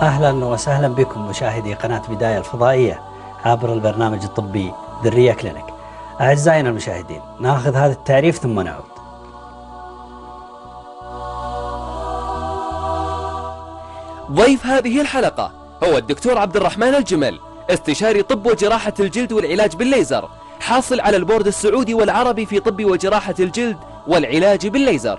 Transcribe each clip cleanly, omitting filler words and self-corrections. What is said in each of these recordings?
أهلا وسهلا بكم مشاهدي قناة بداية الفضائية عبر البرنامج الطبي ذرية كلينيك. أعزائنا المشاهدين، ناخذ هذا التعريف ثم نعود. ضيف هذه الحلقة هو الدكتور عبد الرحمن الجمل، استشاري طب وجراحة الجلد والعلاج بالليزر، حاصل على البورد السعودي والعربي في طب وجراحة الجلد والعلاج بالليزر.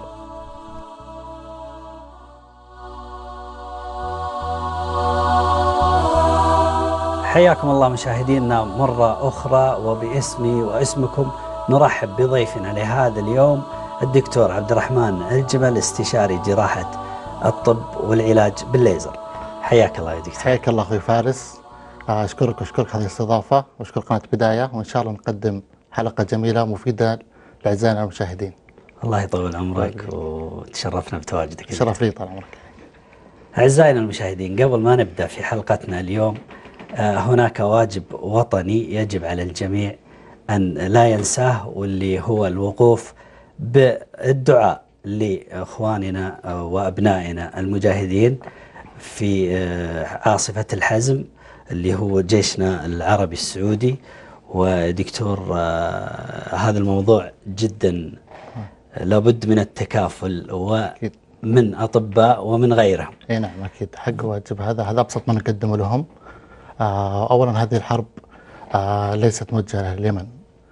حياكم الله مشاهدينا مرة أخرى، وباسمي واسمكم نرحب بضيفنا لهذا اليوم الدكتور عبد الرحمن الجمل، استشاري جراحة الطب والعلاج بالليزر. حياك الله يا دكتور. حياك الله أخوي فارس، أشكرك هذه الاستضافة، وأشكر قناة بداية، وإن شاء الله نقدم حلقة جميلة مفيدة لأعزائنا المشاهدين. الله يطول عمرك وتشرفنا بتواجدك. شرف لي طال عمرك. أعزائنا المشاهدين، قبل ما نبدأ في حلقتنا اليوم هناك واجب وطني يجب على الجميع أن لا ينساه، واللي هو الوقوف بالدعاء لإخواننا وأبنائنا المجاهدين في عاصفة الحزم اللي هو جيشنا العربي السعودي. ودكتور، هذا الموضوع جدا لابد من التكافل ومن أطباء ومن غيرهم. اي نعم اكيد، حق واجب، هذا ابسط ما نقدمه لهم. اولا هذه الحرب ليست موجهه لليمن،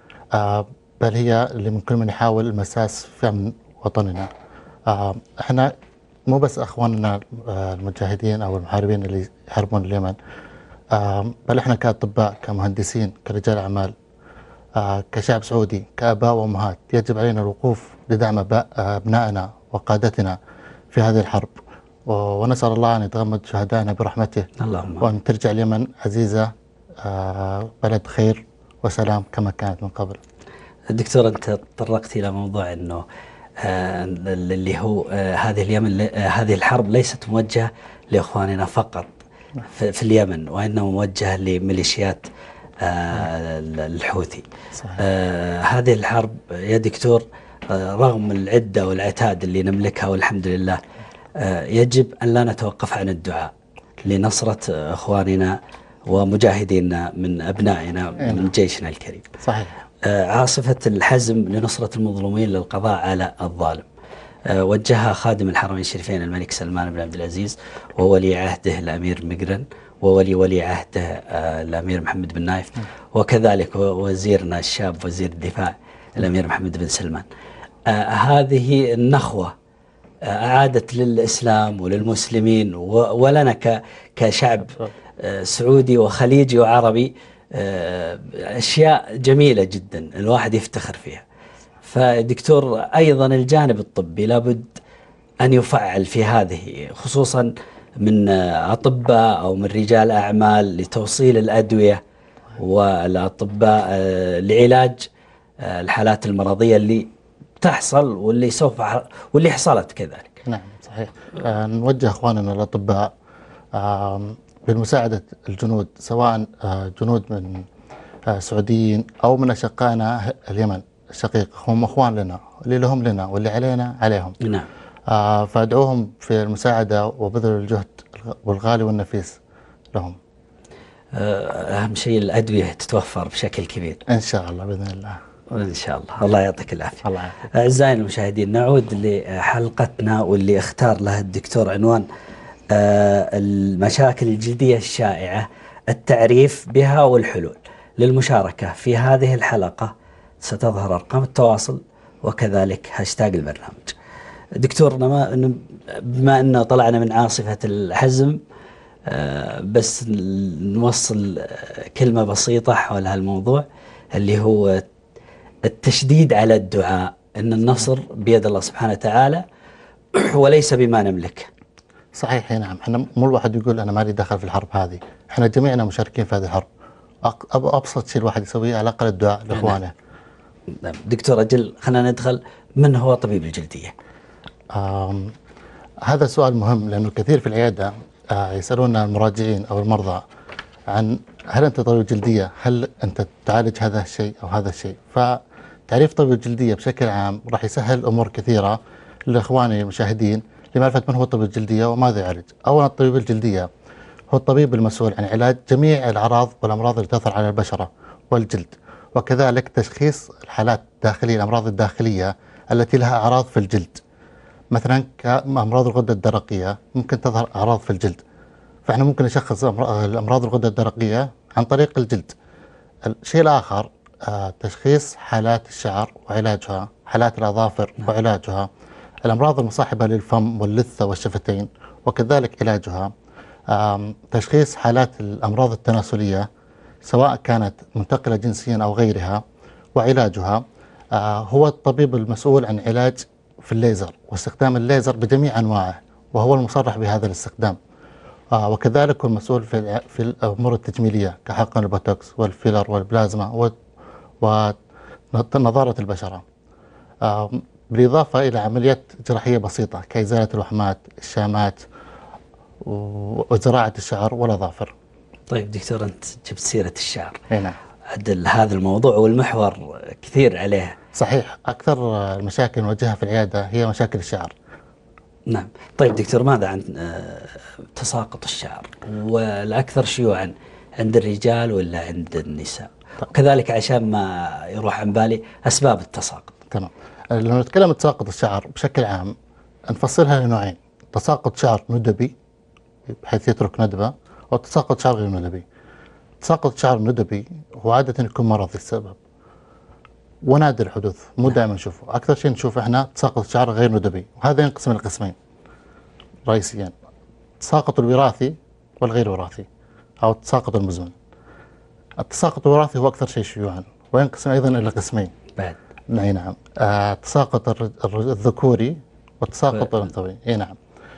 بل هي اللي كل من يحاول المساس في امن وطننا. احنا مو بس اخواننا المجاهدين او المحاربين اللي يحاربون اليمن، بل احنا كاطباء، كمهندسين، كرجال اعمال، كشعب سعودي، كاباء وامهات، يجب علينا الوقوف لدعم ابنائنا وقادتنا في هذه الحرب، ونسال الله ان يتغمد شهدائنا برحمته، اللهم، وان ترجع اليمن عزيزه، بلد خير وسلام كما كانت من قبل. دكتور، انت تطرقت الى موضوع انه اللي هو هذه الحرب ليست موجهه لاخواننا فقط في اليمن، وانما موجهه لميليشيات الحوثي. هذه الحرب يا دكتور، رغم العده والعتاد اللي نملكها والحمد لله، يجب ان لا نتوقف عن الدعاء لنصره اخواننا ومجاهدينا من ابنائنا من جيشنا الكريم. صحيح. عاصفة الحزم لنصرة المظلومين للقضاء على الظالم، وجهها خادم الحرمين الشريفين الملك سلمان بن عبد العزيز وولي عهده الأمير مقرن وولي عهده الأمير محمد بن نايف، وكذلك وزيرنا الشاب وزير الدفاع الأمير محمد بن سلمان. هذه النخوة أعادت للإسلام وللمسلمين ولنا كشعب سعودي وخليجي وعربي أشياء جميلة جدا الواحد يفتخر فيها. فدكتور، أيضا الجانب الطبي لابد أن يفعل في هذه، خصوصا من أطباء أو من رجال أعمال لتوصيل الأدوية والأطباء لعلاج الحالات المرضية اللي تحصل واللي حصلت كذلك. نعم صحيح. نوجه أخواننا الأطباء بالمساعدة الجنود، سواء جنود من سعوديين أو من أشقائنا اليمن الشقيق، هم أخوان لنا، اللي لهم لنا واللي علينا عليهم. نعم. فأدعوهم في المساعدة وبذل الجهد والغالي والنفيس لهم. أهم شيء الأدوية تتوفر بشكل كبير إن شاء الله بإذن الله. إن شاء الله. الله يعطيك العافية. الله يعافيك. أعزائي المشاهدين، نعود لحلقتنا واللي اختار لها الدكتور عنوان المشاكل الجلدية الشائعة، التعريف بها والحلول. للمشاركة في هذه الحلقة ستظهر أرقام التواصل وكذلك هاشتاج البرنامج. دكتور، بما أنه طلعنا من عاصفة الحزم، بس نوصل كلمة بسيطة حول هالموضوع اللي هو التشديد على الدعاء، أن النصر بيد الله سبحانه وتعالى وليس بما نملك. صحيح. نعم، احنا مو الواحد يقول انا مالي دخل في الحرب هذه، احنا جميعنا مشاركين في هذه الحرب. ابسط شيء الواحد يسويه على الاقل الدعاء لاخوانه. نعم. دكتور أجل، خلينا ندخل، من هو طبيب الجلدية؟ هذا سؤال مهم، لانه كثير في العياده يسالون المراجعين او المرضى عن هل انت طبيب جلديه؟ هل انت تعالج هذا الشيء او هذا الشيء؟ فتعريف طبيب الجلديه بشكل عام راح يسهل امور كثيره لاخواني المشاهدين لمعرفة من هو طبيب الجلدية وماذا يعالج. أولا، الطبيب الجلدية هو الطبيب المسؤول عن علاج جميع الأعراض والأمراض اللي تظهر على البشرة والجلد، وكذلك تشخيص الحالات الداخلية، الأمراض الداخلية التي لها أعراض في الجلد. مثلا كأمراض الغدة الدرقية ممكن تظهر أعراض في الجلد، فإحنا ممكن نشخص الأمراض الغدة الدرقية عن طريق الجلد. الشيء الآخر تشخيص حالات الشعر وعلاجها، حالات الأظافر وعلاجها، الأمراض المصاحبة للفم واللثة والشفتين وكذلك علاجها، تشخيص حالات الأمراض التناسلية سواء كانت منتقلة جنسيا أو غيرها وعلاجها. هو الطبيب المسؤول عن علاج في الليزر واستخدام الليزر بجميع أنواعه، وهو المصرح بهذا الاستخدام. وكذلك هو المسؤول في الأمور التجميلية كحقن البوتوكس والفيلر والبلازما ونظارة البشرة، بالإضافة إلى عمليات جراحية بسيطة كإزالة الوحمات، الشامات، وزراعة الشعر والأظافر. طيب دكتور، أنت جبت سيرة الشعر. نعم. عدل هذا الموضوع والمحور كثير عليه. صحيح، أكثر المشاكل نواجهها في العيادة هي مشاكل الشعر. نعم. طيب دكتور، ماذا عن تساقط الشعر، والأكثر شيوعا عند الرجال ولا عند النساء؟ وكذلك عشان ما يروح عن بالي أسباب التساقط. تمام. لما نتكلم عن تساقط الشعر بشكل عام نفصلها لنوعين: تساقط شعر ندبي بحيث يترك ندبة، وتساقط شعر غير ندبي. تساقط شعر الندبي هو عادة يكون مرضي السبب ونادر الحدوث، مو دائما نشوفه. أكثر شيء نشوفه احنا تساقط شعر غير ندبي، وهذا ينقسم إلى قسمين رئيسيا: التساقط الوراثي والغير وراثي، أو التساقط المزمن. التساقط الوراثي هو أكثر شيء شيوعا وينقسم أيضا إلى قسمين بعد. نعم. التساقط الذكوري والتساقط الأنثوي. نعم.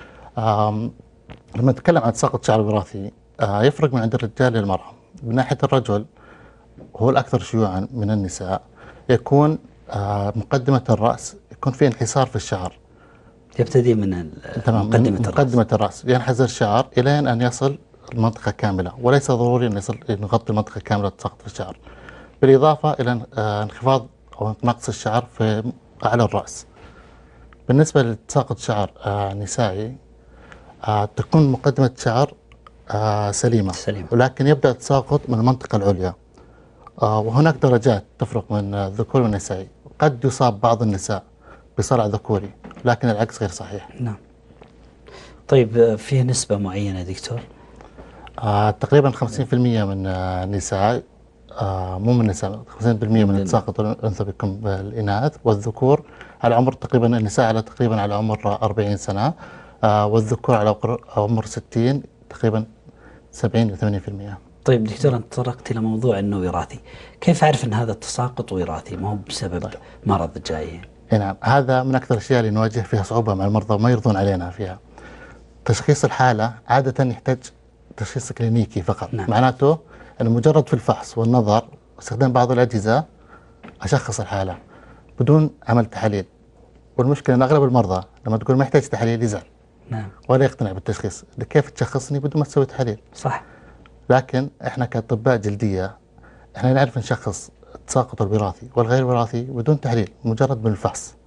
لما نتكلم عن تساقط الشعر الوراثي يفرق من عند الرجال للمرأة. من ناحية الرجل هو الأكثر شيوعا من النساء، يكون مقدمة الرأس يكون في انحسار في الشعر. يبتدي من مقدمة الرأس ينحسر الشعر إلى أن يصل المنطقة كاملة، وليس ضروري أن يغطي المنطقة كاملة تساقط في الشعر، بالإضافة إلى انخفاض أو نقص الشعر في أعلى الرأس. بالنسبة لتساقط شعر نسائي تكون مقدمة الشعر سليمة، ولكن يبدأ التساقط من المنطقة العليا. وهناك درجات تفرق من الذكور والنسائي. قد يصاب بعض النساء بصلع ذكوري، لكن العكس غير صحيح. نعم. طيب فيه نسبة معينة دكتور؟ تقريبا 50% من النساء، مو من النساء، 50% من التساقط الأنثى بيكون بالإناث، والذكور على عمر تقريبا، النساء على تقريبا على عمر 40 سنة، والذكور على عمر 60 تقريبا 70 إلى 80%. طيب دكتور، أنت تطرقت إلى موضوع أنه وراثي، كيف أعرف أن هذا التساقط وراثي ما هو بسبب مرض جاي؟ نعم، هذا من أكثر الأشياء اللي نواجه فيها صعوبة مع المرضى وما يرضون علينا فيها. تشخيص الحالة عادة يحتاج تشخيص كلينيكي فقط. نعم. معناته أن مجرد في الفحص والنظر واستخدام بعض الأجهزة أشخص الحالة بدون عمل تحاليل. والمشكلة أن أغلب المرضى لما تقول ما يحتاج تحاليل يزعل. نعم. ولا يقتنع بالتشخيص. كيف تشخصني بدون ما تسوي تحاليل؟ صح. لكن إحنا كأطباء جلدية إحنا نعرف نشخص التساقط الوراثي والغير وراثي بدون تحليل، مجرد من الفحص.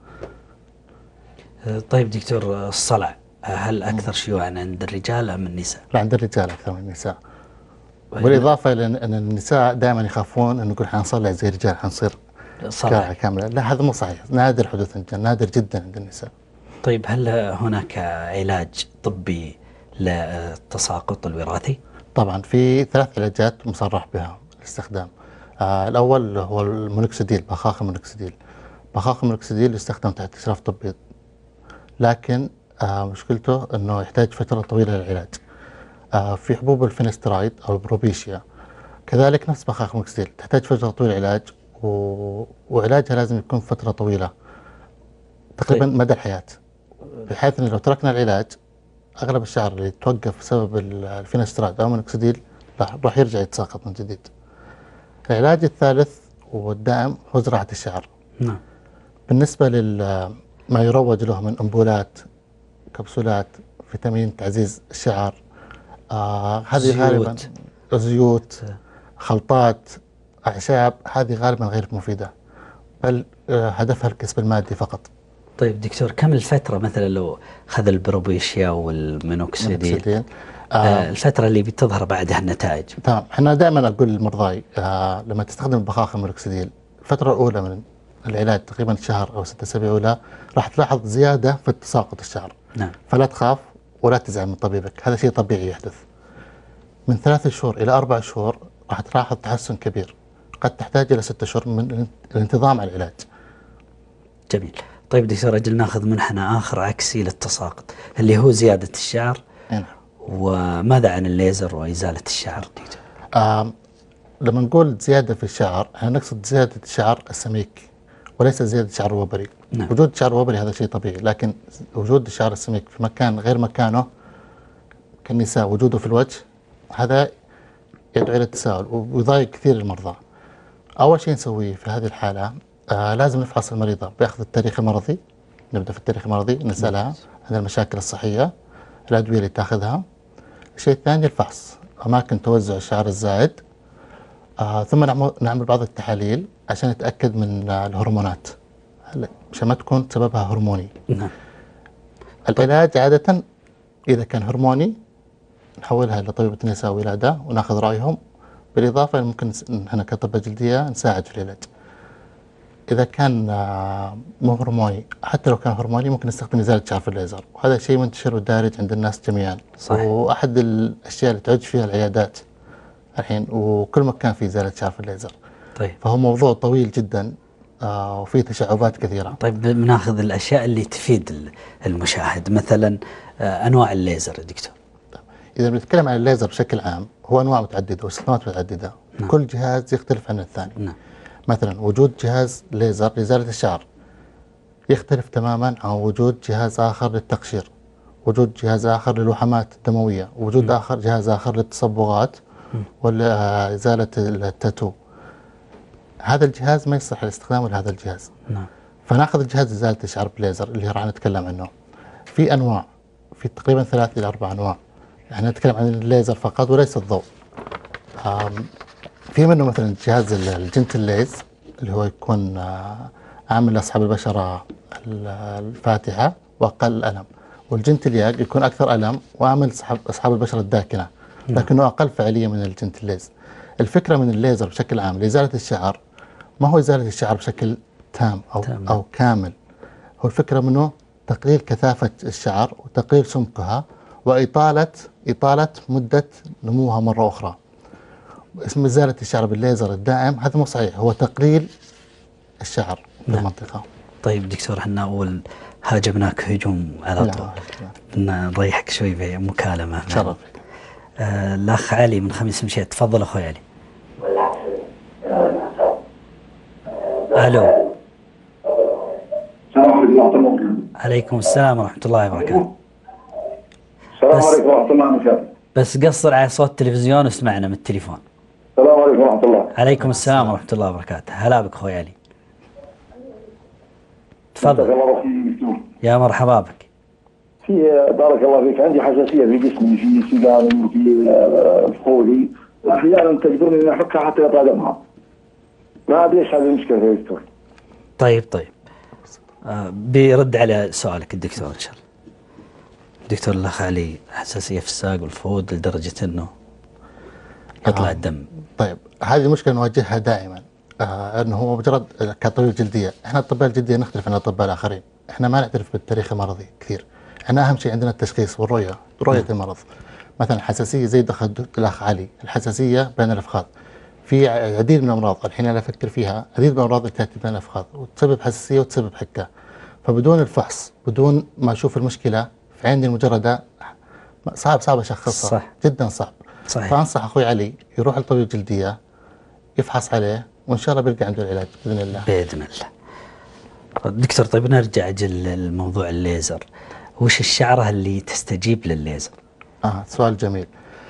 طيب دكتور، الصلع هل أكثر شيوعا عند الرجال أم النساء؟ لا، عند الرجال أكثر من النساء. بالإضافة إلى أن النساء دائما يخافون أن نقول حنصلع زي الرجال حنصير صلع كاملة. لا، هذا مو صحيح، نادر حدوث، نادر جدا عند النساء. طيب هل هناك علاج طبي للتساقط الوراثي؟ طبعا في 3 علاجات مصرح بها الاستخدام. الأول هو المونوكسيديل، بخاخ المونوكسيديل. بخاخ المونوكسيديل يستخدم تحت إشراف طبي، لكن مشكلته أنه يحتاج فترة طويلة للعلاج. في حبوب الفينسترايد أو البروبيشيا كذلك نفس بخاخ المونوكسيديل تحتاج فترة طويلة للعلاج، وعلاجها لازم يكون فترة طويلة تقريبا مدى الحياة، بحيث أن لو تركنا العلاج أغلب الشعر اللي توقف بسبب الفينسترايد أو المونوكسيديل راح يرجع يتساقط من جديد. العلاج الثالث والدائم هو زراعة الشعر. نعم. بالنسبة ما يروج له من أنبولات، كبسولات، فيتامين تعزيز الشعر، هذه غالبا زيوت، خلطات، أعشاب، هذه غالبا غير مفيدة، بل هدفها الكسب المادي فقط. طيب دكتور، كم الفترة مثلا لو أخذ البروبيشيا والمينوكسيديل؟ الفترة اللي بتظهر بعدها النتائج. تمام. احنا دائما اقول للمرضى لما تستخدم البخاخ المينوكسيديل الفترة الأولى من العلاج تقريبا شهر أو 6 أسابيع أولى راح تلاحظ زيادة في تساقط الشعر. نعم. فلا تخاف ولا تزعل من طبيبك، هذا شيء طبيعي يحدث. من 3 شهور إلى 4 شهور راح تلاحظ تحسن كبير، قد تحتاج إلى 6 شهور من الانتظام على العلاج. جميل. طيب دكتور، أجل ناخذ منحنى آخر عكسي للتساقط اللي هو زيادة الشعر. نعم. وماذا عن الليزر وإزالة الشعر دكتور؟ لما نقول زيادة في الشعر احنا نقصد زيادة الشعر السميك وليس زيادة الشعر الوبري. نعم. وجود الشعر الوبري هذا شيء طبيعي، لكن وجود الشعر السميك في مكان غير مكانه كالنساء وجوده في الوجه هذا يدعو إلى التساؤل ويضايق كثير المرضى. أول شيء نسويه في هذه الحالة لازم نفحص المريضة بأخذ التاريخ المرضي. نبدأ في التاريخ المرضي، نسألها عن المشاكل الصحية، الأدوية اللي تاخذها. الشيء الثاني الفحص أماكن توزع الشعر الزائد. ثم نعمل بعض التحاليل عشان نتأكد من الهرمونات عشان ما تكون سببها هرموني. نعم. العلاج عادة إذا كان هرموني نحولها لطبيبة النساء والولادة وناخذ رأيهم، بالإضافة ممكن نحن كطبة جلدية نساعد في العلاج. إذا كان مو هرموني، حتى لو كان هرموني ممكن نستخدم إزالة شعر في الليزر، وهذا شيء منتشر ودارج عند الناس جميعا. صحيح. وأحد الأشياء اللي تعج فيها العيادات الحين، وكل مكان في إزالة شعر في الليزر. طيب. فهو موضوع طويل جدا وفيه تشعبات كثيرة. طيب بناخذ الأشياء اللي تفيد المشاهد، مثلا أنواع الليزر يا دكتور. إذا بنتكلم عن الليزر بشكل عام هو أنواع متعددة واستخدامات متعددة. نعم. كل جهاز يختلف عن الثاني. نعم. مثلا وجود جهاز ليزر لإزالة الشعر يختلف تماما عن وجود جهاز آخر للتقشير، وجود جهاز آخر للوحمات الدموية، وجود جهاز آخر للتصبغات وإزالة التاتو. هذا الجهاز ما يصلح الاستخدام لهذا الجهاز. نعم. فناخذ الجهاز إزالة الشعر بليزر اللي راح نتكلم عنه. في أنواع، في تقريبا 3 إلى 4 أنواع. يعني نتكلم عن الليزر فقط وليس الضوء. في منه مثلا جهاز الجنتل ليز اللي هو يكون عامل لأصحاب البشرة الفاتحة وأقل ألم، والجنتل ياج يكون أكثر ألم وعامل أصحاب البشرة الداكنة لكنه أقل فعالية من الجنتل ليز. الفكرة من الليزر بشكل عام لإزالة الشعر ما هو إزالة الشعر بشكل تام أو كامل، هو الفكرة منه تقليل كثافة الشعر وتقليل سمكها وإطالة مدة نموها مرة أخرى. اسم إزالة الشعر بالليزر الدائم هذا مو صحيح، هو تقليل الشعر في المنطقة. طيب دكتور، احنا أول هاجمناك هجوم على طول، نريحك شوي بمكالمة. شرف. الأخ علي من خميس مشيت، تفضل أخوي علي. ألو. السلام عليكم ورحمة الله. عليكم السلام ورحمة الله وبركاته. السلام عليكم ورحمة الله وبركاته. بس قصر على صوت التلفزيون واسمعنا من التليفون. السلام عليكم ورحمة الله. عليكم السلام ورحمة الله وبركاته. هلا بك أخوي علي. تفضل. يا مرحبا بك. في بارك الله فيك، عندي حساسية في جسمي، في سيجان وفي فخذي، وأحيانا تجبرني إني أحكها حتى يتقدمها. ما أدري إيش هذه المشكلة يا دكتور. طيب. بيرد على سؤالك الدكتور إن شاء الله. دكتور الأخ علي حساسية في الساق والفخذ لدرجة إنه يطلع الدم. طيب هذه المشكلة نواجهها دائما. انه هو مجرد كطبيب جلديه، احنا الاطباء الجلديه نختلف عن الاطباء الاخرين، احنا ما نعترف بالتاريخ المرضي كثير، احنا اهم شيء عندنا التشخيص والرؤيه، رؤيه المرض. مثلا حساسيه زي دخل الاخ علي، الحساسيه بين الافخاذ، في عديد من الامراض الحين انا افكر فيها، عديد من الامراض اللي تاتي بين الافخاذ وتسبب حساسيه وتسبب حكه، فبدون الفحص بدون ما اشوف المشكله في عيني المجرده صعب اشخصها. صح. جدا صعب. صحيح. فانصح اخوي علي يروح لطبيب الجلديه يفحص عليه وإن شاء الله بيلقى عنده العلاج بإذن الله. بإذن الله. دكتور طيب نرجع للموضوع الليزر، وش الشعرة اللي تستجيب للليزر؟ سؤال جميل.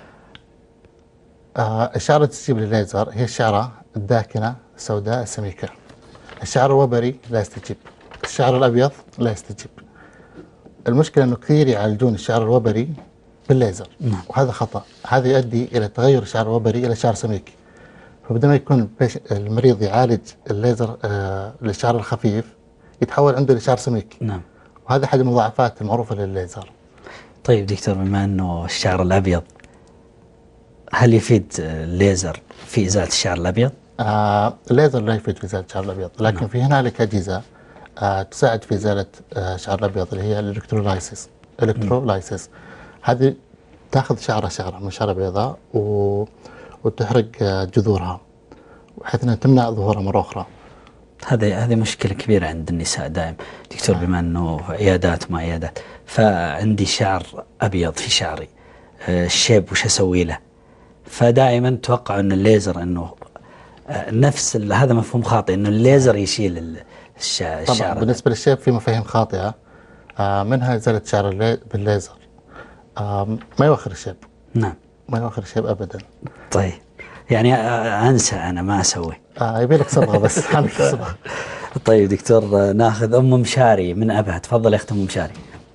الشعرة اللي تستجيب للليزر هي الشعرة الداكنة السوداء السميكة. الشعر الوبري لا يستجيب، الشعر الأبيض لا يستجيب. المشكلة أنه كثير يعالجون الشعر الوبري بالليزر. وهذا خطأ، هذا يؤدي إلى تغير الشعر الوبري إلى شعر سميكي. فبدل ما يكون المريض يعالج الليزر للشعر الخفيف يتحول عنده لشعر سميك. نعم. وهذا أحد المضاعفات المعروفة للليزر. طيب دكتور، بما أنه الشعر الأبيض، هل يفيد الليزر في إزالة الشعر الأبيض؟ الليزر لا يفيد في إزالة الشعر الأبيض، لكن في هنالك أجهزة تساعد في إزالة الشعر الأبيض، اللي هي الإلكترولايسيس. هذه تأخذ شعرة من شعرة بيضاء وتحرق جذورها، بحيث أنها تمنع ظهورها مرة أخرى. هذه مشكلة كبيرة عند النساء دائم دكتور، بما أنه عيادات ما عيادات، فعندي شعر أبيض في شعري، الشيب وش أسوي له؟ فدائما توقع أن الليزر أنه نفس هذا مفهوم خاطئ، أنه الليزر يشيل الشعر. طبعا بالنسبة للشيب في مفاهيم خاطئة، منها إزالة شعر بالليزر ما يوخر الشيب. نعم، ما يوخر الشيب أبدا. طيب يعني أنسى، أنا ما أسوي. يبي لك صبغة بس. صبغة. طيب دكتور، ناخذ أم مشاري من أبها. تفضل يا أخت أم مشاري.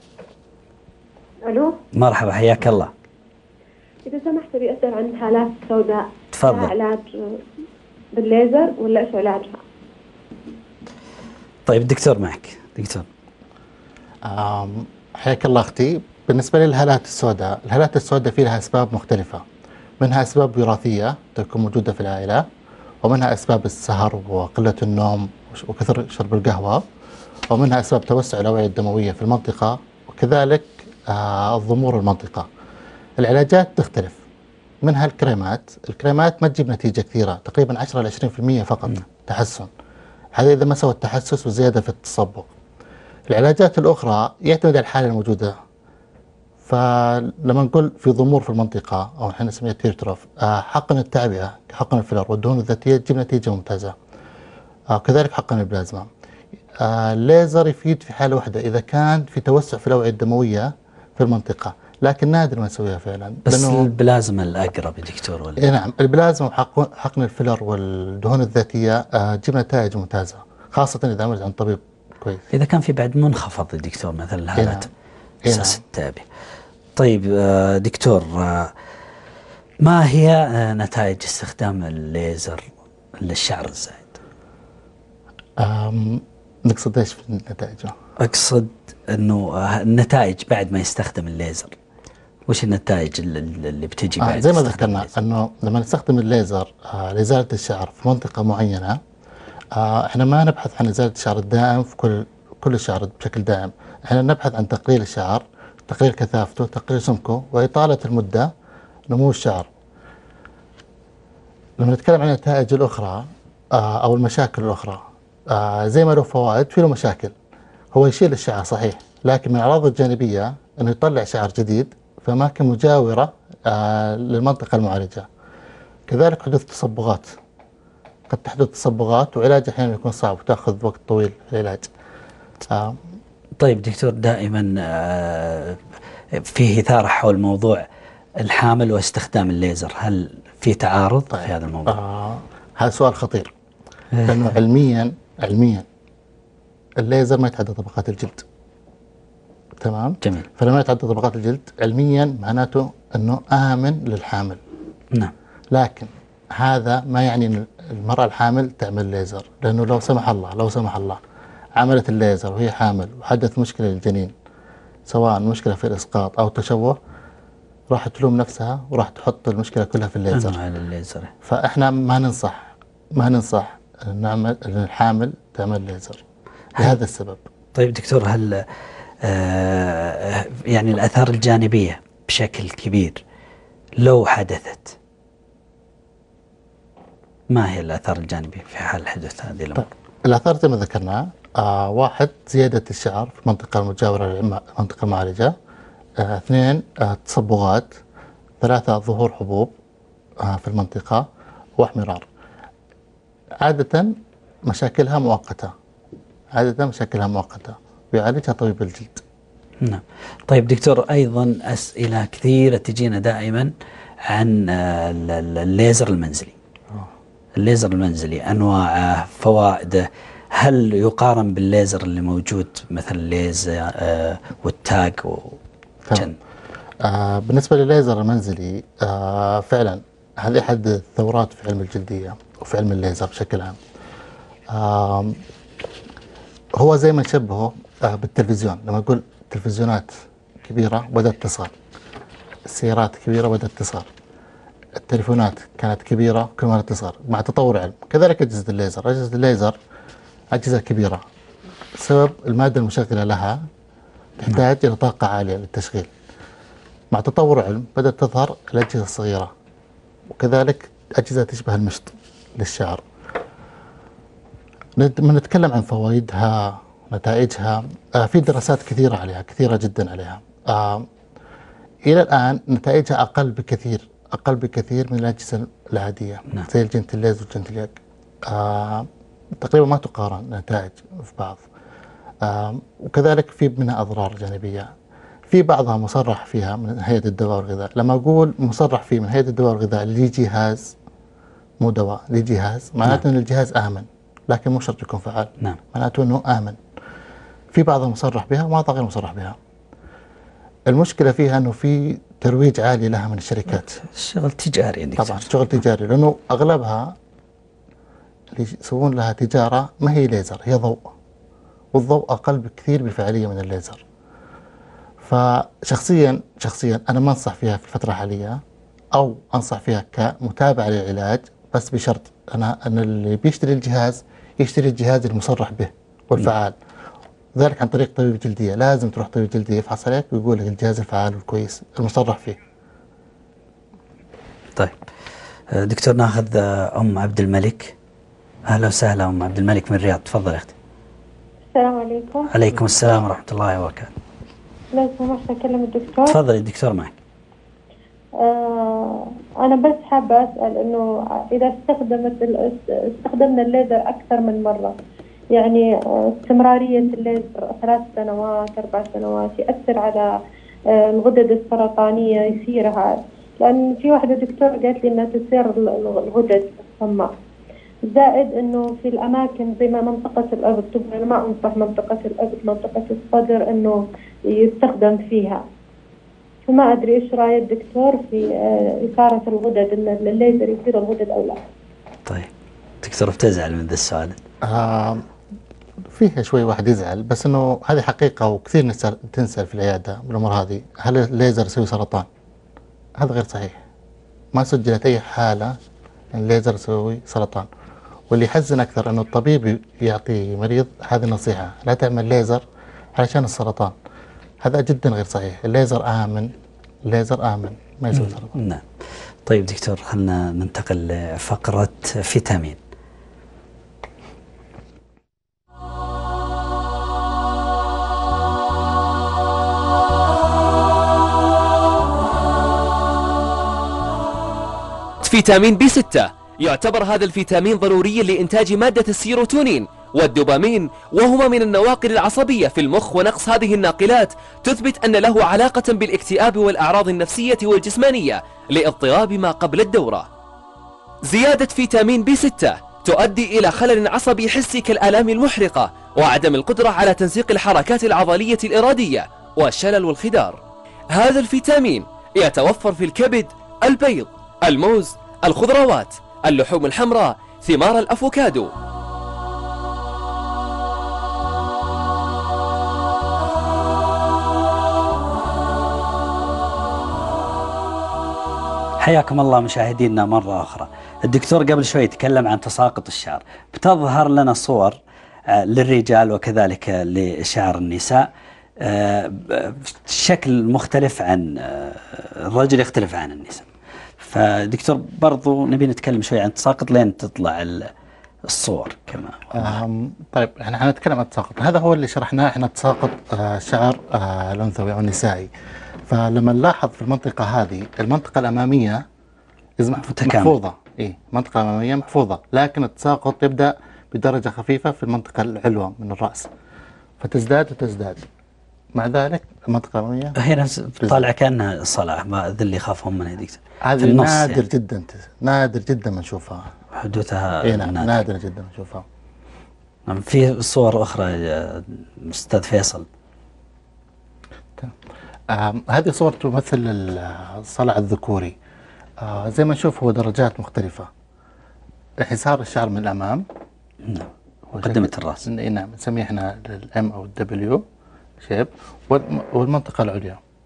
الو، مرحبا، حياك الله. اذا سمحت ابي اسال عن حالات سوداء، تفضل. لها علاج بالليزر ولا ايش علاجها؟ طيب الدكتور معك. دكتور، حياك الله أختي. بالنسبة للهالات السوداء، الهالات السوداء في لها أسباب مختلفة، منها أسباب وراثية تكون موجودة في العائلة، ومنها أسباب السهر وقلة النوم وكثر شرب القهوة، ومنها أسباب توسع الأوعية الدموية في المنطقة، وكذلك الضمور المنطقة. العلاجات تختلف، منها الكريمات ما تجيب نتيجة كثيرة، تقريبا 10 إلى 20% فقط تحسن، هذا إذا ما سوى التحسس وزيادة في التصبغ. العلاجات الأخرى يعتمد على الحالة الموجودة، فلما نقول في ضمور في المنطقة أو احنا نسميها تيرتروف، حقن التعبئة كحقن الفيلر والدهون الذاتية تجيب نتيجة ممتازة، كذلك حقن البلازما. الليزر يفيد في حالة واحدة، إذا كان في توسع في الأوعية الدموية في المنطقة، لكن نادر ما نسويها فعلا. بس البلازما الأقرب يا دكتور ولا؟ نعم، البلازما وحقن الفيلر والدهون الذاتية تجيب نتائج ممتازة، خاصة إذا عملت عن طبيب كويس. إذا كان في بعد منخفض يا دكتور، مثل هالات أساس التعبئة. طيب دكتور، ما هي نتائج استخدام الليزر للشعر الزائد؟ نقصد ايش في نتائجه؟ اقصد انه النتائج بعد ما يستخدم الليزر، وش النتائج اللي بتجي بعد؟ زي ما ذكرنا انه لما نستخدم الليزر لازالة الشعر في منطقة معينة، احنا ما نبحث عن ازالة الشعر الدائم في كل الشعر بشكل دائم، احنا نبحث عن تقليل الشعر، تقليل كثافته، تقليل سمكه، وإطالة المدة نمو الشعر. لما نتكلم عن النتائج الأخرى أو المشاكل الأخرى، زي ما له فوائد في له مشاكل. هو يشيل الشعر صحيح، لكن من الأعراض الجانبية أنه يطلع شعر جديد في أماكن مجاورة للمنطقة المعالجة. كذلك حدوث تصبغات، قد تحدث تصبغات، وعلاج أحيانا يكون صعب وتأخذ وقت طويل في العلاج. طيب دكتور، دائما فيه إثارة حول موضوع الحامل واستخدام الليزر، هل في تعارض في هذا الموضوع؟ هذا سؤال خطير، لأنه علميا الليزر ما يتعدى طبقات الجلد. تمام؟ جميل. فلما يتعدى طبقات الجلد علميا معناته أنه آمن للحامل. نعم. لكن هذا ما يعني أن المرأة الحامل تعمل ليزر، لأنه لو سمح الله عملت الليزر وهي حامل وحدث مشكلة للجنين، سواء مشكلة في الإسقاط أو تشوه، راح تلوم نفسها وراح تحط المشكلة كلها في الليزر. على الليزر. فإحنا ما ننصح أن الحامل تعمل ليزر لهذا السبب. طيب دكتور، هل يعني الآثار الجانبية بشكل كبير لو حدثت، ما هي الآثار الجانبية في حال حدوث هذه الأمور؟ الآثار زي ما ذكرنا، واحد زيادة الشعر في المنطقة المجاورة للمنطقة المعالجة، 2 تصبغات، 3 ظهور حبوب في المنطقة واحمرار. عادة مشاكلها مؤقتة، ويعالجها طبيب الجلد. نعم. طيب دكتور، أيضا أسئلة كثيرة تجينا دائما عن الليزر المنزلي. الليزر المنزلي أنواعه، فوائده، هل يقارن بالليزر اللي موجود مثل الليزر والتاج بالنسبة للليزر المنزلي، فعلا هذه أحد الثورات في علم الجلدية وفي علم الليزر بشكل عام. هو زي ما نشبهه بالتلفزيون، لما نقول تلفزيونات كبيرة وبدأت تصغر، السيارات كبيرة وبدأت تصغر، التليفونات كانت كبيرة كل ما تصغر مع تطور العلم. كذلك أجهزة الليزر، أجهزة الليزر أجهزة كبيرة بسبب المادة المشغلة لها تحتاج إلى طاقة عالية للتشغيل. مع تطور العلم بدأت تظهر الأجهزة الصغيرة، وكذلك أجهزة تشبه المشط للشعر. من نتكلم عن فوائدها نتائجها، في دراسات كثيرة عليها، كثيرة جدا عليها. إلى الآن نتائجها أقل بكثير من الأجهزة العادية. نعم. زي الجنتليز والجنتلياك، تقريبا ما تقارن نتائج في بعض. وكذلك في منها أضرار جانبية، في بعضها مصرح فيها من هيئة الدواء والغذاء. لما أقول مصرح فيه من هيئة الدواء والغذاء لي جهاز مو دواء، لي جهاز، معناته أن الجهاز آمن، لكن مو شرط يكون فعال. نعم. معناته أنه آمن. في بعضها مصرح بها وبعضها غير مصرح بها. المشكلة فيها أنه في ترويج عالي لها من الشركات. شغل تجاري يعني. طبعا شغل تجاري، لأنه أغلبها اللي يسوون لها تجارة ما هي ليزر، هي ضوء، والضوء أقل بكثير بفعالية من الليزر. فشخصيا أنا ما أنصح فيها في الفترة الحالية، أو أنصح فيها كمتابعة للعلاج، بس بشرط أن اللي بيشتري الجهاز يشتري الجهاز المصرح به والفعال. ذلك عن طريق طبيب جلدية. لازم تروح طبيب جلدية يفحص عليك ويقول لك الجهاز الفعال والكويس المصرح فيه. طيب دكتور، ناخذ أم عبد الملك. أهلا وسهلا أم عبد الملك من الرياض، تفضل يا أختي. السلام عليكم. عليكم السلام ورحمة الله وبركاته. لو سمحت أكلم الدكتور. تفضل الدكتور معك. أنا بس حابة أسأل إنه إذا استخدمنا الليزر أكثر من مرة، يعني استمرارية الليزر 3 سنوات 4 سنوات يأثر على الغدد السرطانية يصيرها؟ لأن في واحدة دكتور قالت لي إنها تصير الغدد الصماء، زائد إنه في الأماكن زي ما منطقة الأبط، طبعا ما أنصح منطقة الأبط، منطقة الصدر إنه يستخدم فيها. فما أدري إيش رأي الدكتور في إثارة الغدد، إن الليزر يثير الغدد أو لا؟ طيب دكتور بتزعل من ذا السؤال؟ فيها شوي واحد يزعل، بس إنه هذه حقيقة وكثير تنسأل في العيادة بالأمور هذه. هل الليزر يسوي سرطان؟ هذا غير صحيح. ما سجلت أي حالة أن الليزر يسوي سرطان. واللي يحزن أكثر أنه الطبيب يعطي مريض هذه النصيحة: لا تعمل ليزر علشان السرطان. هذا جدا غير صحيح. الليزر آمن، الليزر آمن، ما يسوي سرطان. نعم. طيب دكتور، خلنا ننتقل لفقرة فيتامين. فيتامين B6 يعتبر هذا الفيتامين ضروريا لإنتاج مادة السيروتونين والدوبامين، وهما من النواقل العصبية في المخ، ونقص هذه الناقلات تثبت أن له علاقة بالاكتئاب والأعراض النفسية والجسمانية لاضطراب ما قبل الدورة. زيادة فيتامين B6 تؤدي إلى خلل عصبي حسي كالآلام المحرقة وعدم القدرة على تنسيق الحركات العضلية الإرادية والشلل والخدار. هذا الفيتامين يتوفر في الكبد، البيض، الموز، الخضروات، اللحوم الحمراء، ثمار الأفوكادو. حياكم الله مشاهدينا مرة أخرى. الدكتور قبل شوي تكلم عن تساقط الشعر. بتظهر لنا صور للرجال وكذلك لشعر النساء شكل مختلف عن الرجل، يختلف عن النساء. فدكتور برضو نبي نتكلم شوي عن التساقط لين تطلع الصور كما. طيب احنا حنتكلم عن التساقط، هذا هو اللي شرحناه احنا، تساقط شعر الأنثوي أو النسائي. فلما نلاحظ في المنطقة هذه، المنطقة الأمامية محفوظة، المنطقة الأمامية محفوظة، لكن التساقط يبدأ بدرجة خفيفة في المنطقة العلوى من الرأس، فتزداد وتزداد. مع ذلك المنطقة الأمامية هنا طالع كأنها صلع، ما ذا اللي يخافهم منها دكتور. هذه نادر يعني. جدا نادر جدا ما نشوفها حدوثها. نادر جدا نشوفها. في صور أخرى أستاذ فيصل. هذه صور تمثل الصلع الذكوري. زي ما نشوف هو درجات مختلفة. انحسار الشعر من الأمام، نعم، مقدمة الرأس، نعم، نسميه احنا الام او الدبليو شيب، والمنطقة العليا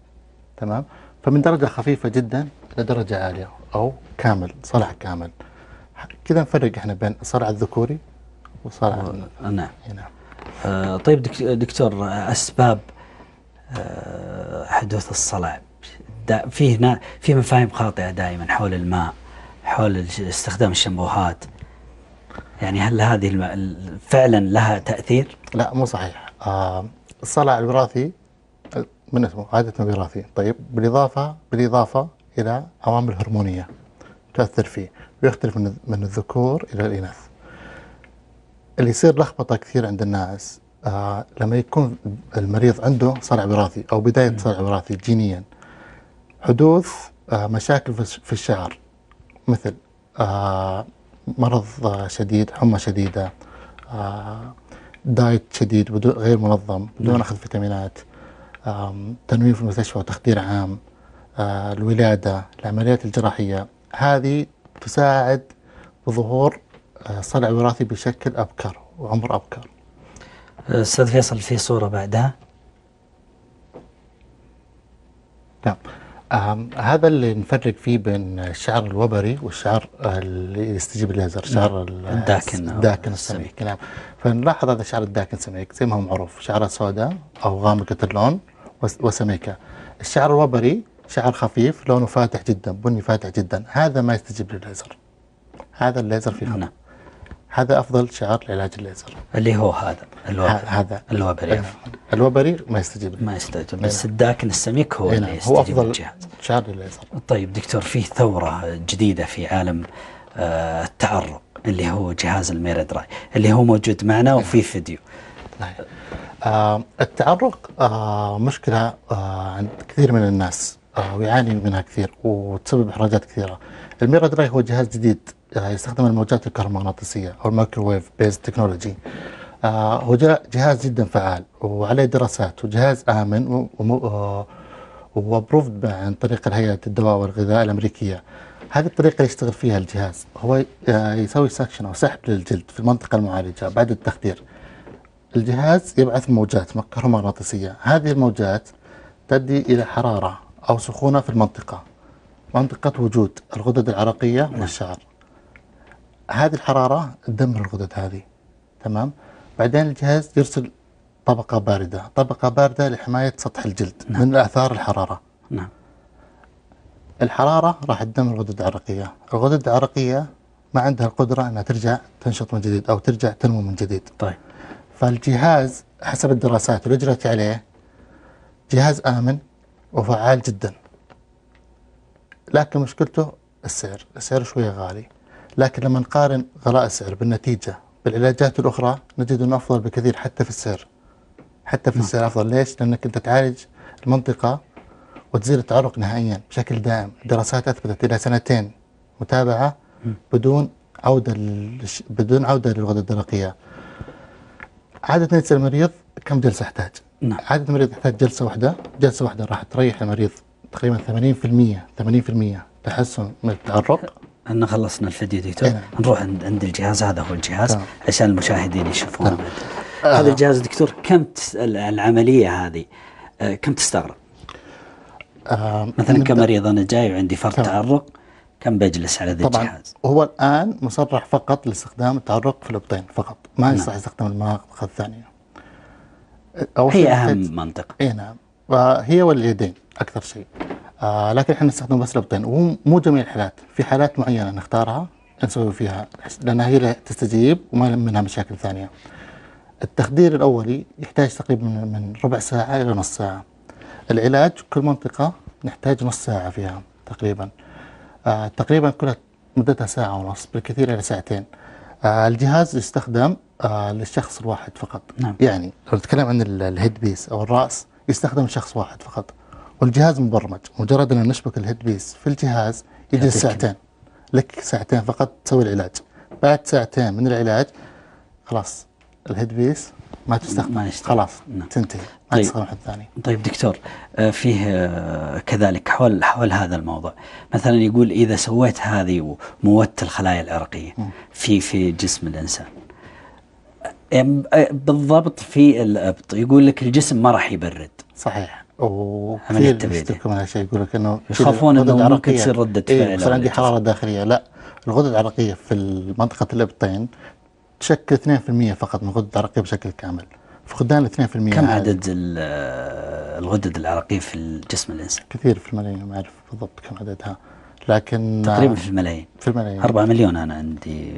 تمام. فمن درجة خفيفة جدا لدرجة عالية أو كامل، صلع كامل. كذا نفرق احنا بين الصلع الذكوري وصلع نعم. نعم. طيب دكتور، أسباب حدوث الصلع، في مفاهيم خاطئة دائما حول الماء، حول استخدام الشامبوهات، يعني هل هذه فعلا لها تأثير؟ لا مو صحيح. الصلع الوراثي من اسمه عادة وراثي. طيب بالإضافة إلى عوامل هرمونية تؤثر فيه، ويختلف من الذكور إلى الإناث. اللي يصير لخبطة كثير عند الناس لما يكون المريض عنده صلع وراثي أو بداية صلع وراثي جينيا، حدوث مشاكل في الشعر، مثل مرض شديد، حمى شديدة، دايت شديد غير منظم بدون أخذ فيتامينات، تنويم في المستشفى وتخدير عام، الولادة، العمليات الجراحية، هذه تساعد بظهور صلع وراثي بشكل أبكر وعمر أبكر. أستاذ فيصل، في صورة بعدها. نعم. هذا اللي نفرق فيه بين الشعر الوبري والشعر اللي يستجيب الليزر، الشعر الداكن السميك. نعم. فنلاحظ هذا الشعر الداكن سميك زي ما هو معروف، شعرها سوداء أو غامقة اللون وسميكة. الشعر الوبري شعر خفيف لونه فاتح جدا، بني فاتح جدا، هذا ما يستجيب للليزر، هذا الليزر فيه خطأ. هذا أفضل شعر لعلاج الليزر اللي هو هذا الوبري. الوبري ما يستجيب بس الداكن السميك هو اللي يستجيب، هو أفضل شعر للليزر. طيب دكتور، فيه ثورة جديدة في عالم التعرق اللي هو جهاز الميرادراي اللي هو موجود معنا وفي فيديو. التعرق مشكلة عند كثير من الناس ويعاني منها كثير وتسبب إحراجات كثيرة. الميرادراي هو جهاز جديد يستخدم الموجات الكهرومغناطيسية أو المايكروويف بيز تكنولوجي. هو جهاز جدا فعال وعليه دراسات، وجهاز آمن وابروفد عن طريق الهيئة الدواء والغذاء الأمريكية. هذه الطريقة اللي يشتغل فيها الجهاز هو يسوي سكشن أو سحب للجلد في المنطقة المعالجة بعد التخدير. الجهاز يبعث موجات كهرومغناطيسية، هذه الموجات تؤدي إلى حرارة أو سخونة في منطقة وجود الغدد العرقية والشعر. هذه الحرارة تدمر الغدد هذه، تمام. بعدين الجهاز يرسل طبقة باردة لحماية سطح الجلد من آثار الحرارة. الحرارة راح تدمر الغدد العرقية. الغدد العرقية ما عندها القدرة أنها ترجع تنشط من جديد أو ترجع تنمو من جديد. طيب. فالجهاز حسب الدراسات اللي أجرت عليه جهاز آمن وفعال جدا، لكن مشكلته السعر شوية غالي. لكن لما نقارن غلاء السعر بالنتيجة بالعلاجات الأخرى نجد أنه أفضل بكثير حتى في السعر. أفضل. ليش؟ لأنك أنت تعالج المنطقة وتزيل التعرق نهائيا بشكل دائم. الدراسات أثبتت إلى 2 متابعة بدون عودة للغدد الدرقية. عادة يسأل المريض كم جلسة أحتاج؟ عادة المريض يحتاج جلسة واحدة راح تريح المريض تقريبا 80% تحسن من التعرق. أنا خلصنا الفيديو دكتور، نروح عند الجهاز. هذا هو الجهاز عشان المشاهدين يشوفونه. هذا الجهاز دكتور، كم العملية هذه كم تستغرق؟ مثلا كمريض أنا جاي وعندي فرط تعرق، كم بجلس على ذا الجهاز؟ هو الآن مصرح فقط لاستخدام التعرق في الإبطين فقط، ما يصح يستخدم المناطق الثانية. هي أهم منطقة. نعم، وهي واليدين أكثر شيء. لكن احنا نستخدم بس الإبطين، ومو جميع الحالات، في حالات معينة نختارها نسوي فيها لأنها هي تستجيب وما منها مشاكل ثانية. التخدير الأولي يحتاج تقريبا من ربع ساعة إلى نص ساعة. العلاج كل منطقة نحتاج نص ساعة فيها تقريبا. تقريبا كلها مدتها ساعة ونص، بالكثير إلى 2 ساعة. الجهاز يستخدم للشخص الواحد فقط. يعني لو نتكلم عن الهيد بيس أو الرأس يستخدم لشخص واحد فقط، والجهاز مبرمج. مجرد أن نشبك الهيد بيس في الجهاز يجلس 2 ساعة، لك 2 ساعة فقط تسوي العلاج. بعد 2 ساعة من العلاج خلاص الهيد بيس ما تستخدم، خلاص تنتهي، ما تستخدم حد ثاني. طيب دكتور، فيه كذلك حول هذا الموضوع، مثلا يقول إذا سويت هذه وموت الخلايا العرقية في جسم الإنسان بالضبط في الإبط، يقول لك الجسم ما راح يبرد. صحيح. وكثير يشتكوا من هالشيء، يقول لك انه يخافون انه ممكن تصير ردة فعل يصير عندي حرارة داخلية. لا، الغدد العرقية في منطقة الإبطين تشكل 2% فقط من الغدد العرقية بشكل كامل. فقدان 2% كم عدد الغدد العرقية في الجسم الإنسان؟ كثير، في الملايين، ما أعرف بالضبط كم عددها، لكن تقريبا في الملايين. 4 مليون أنا عندي.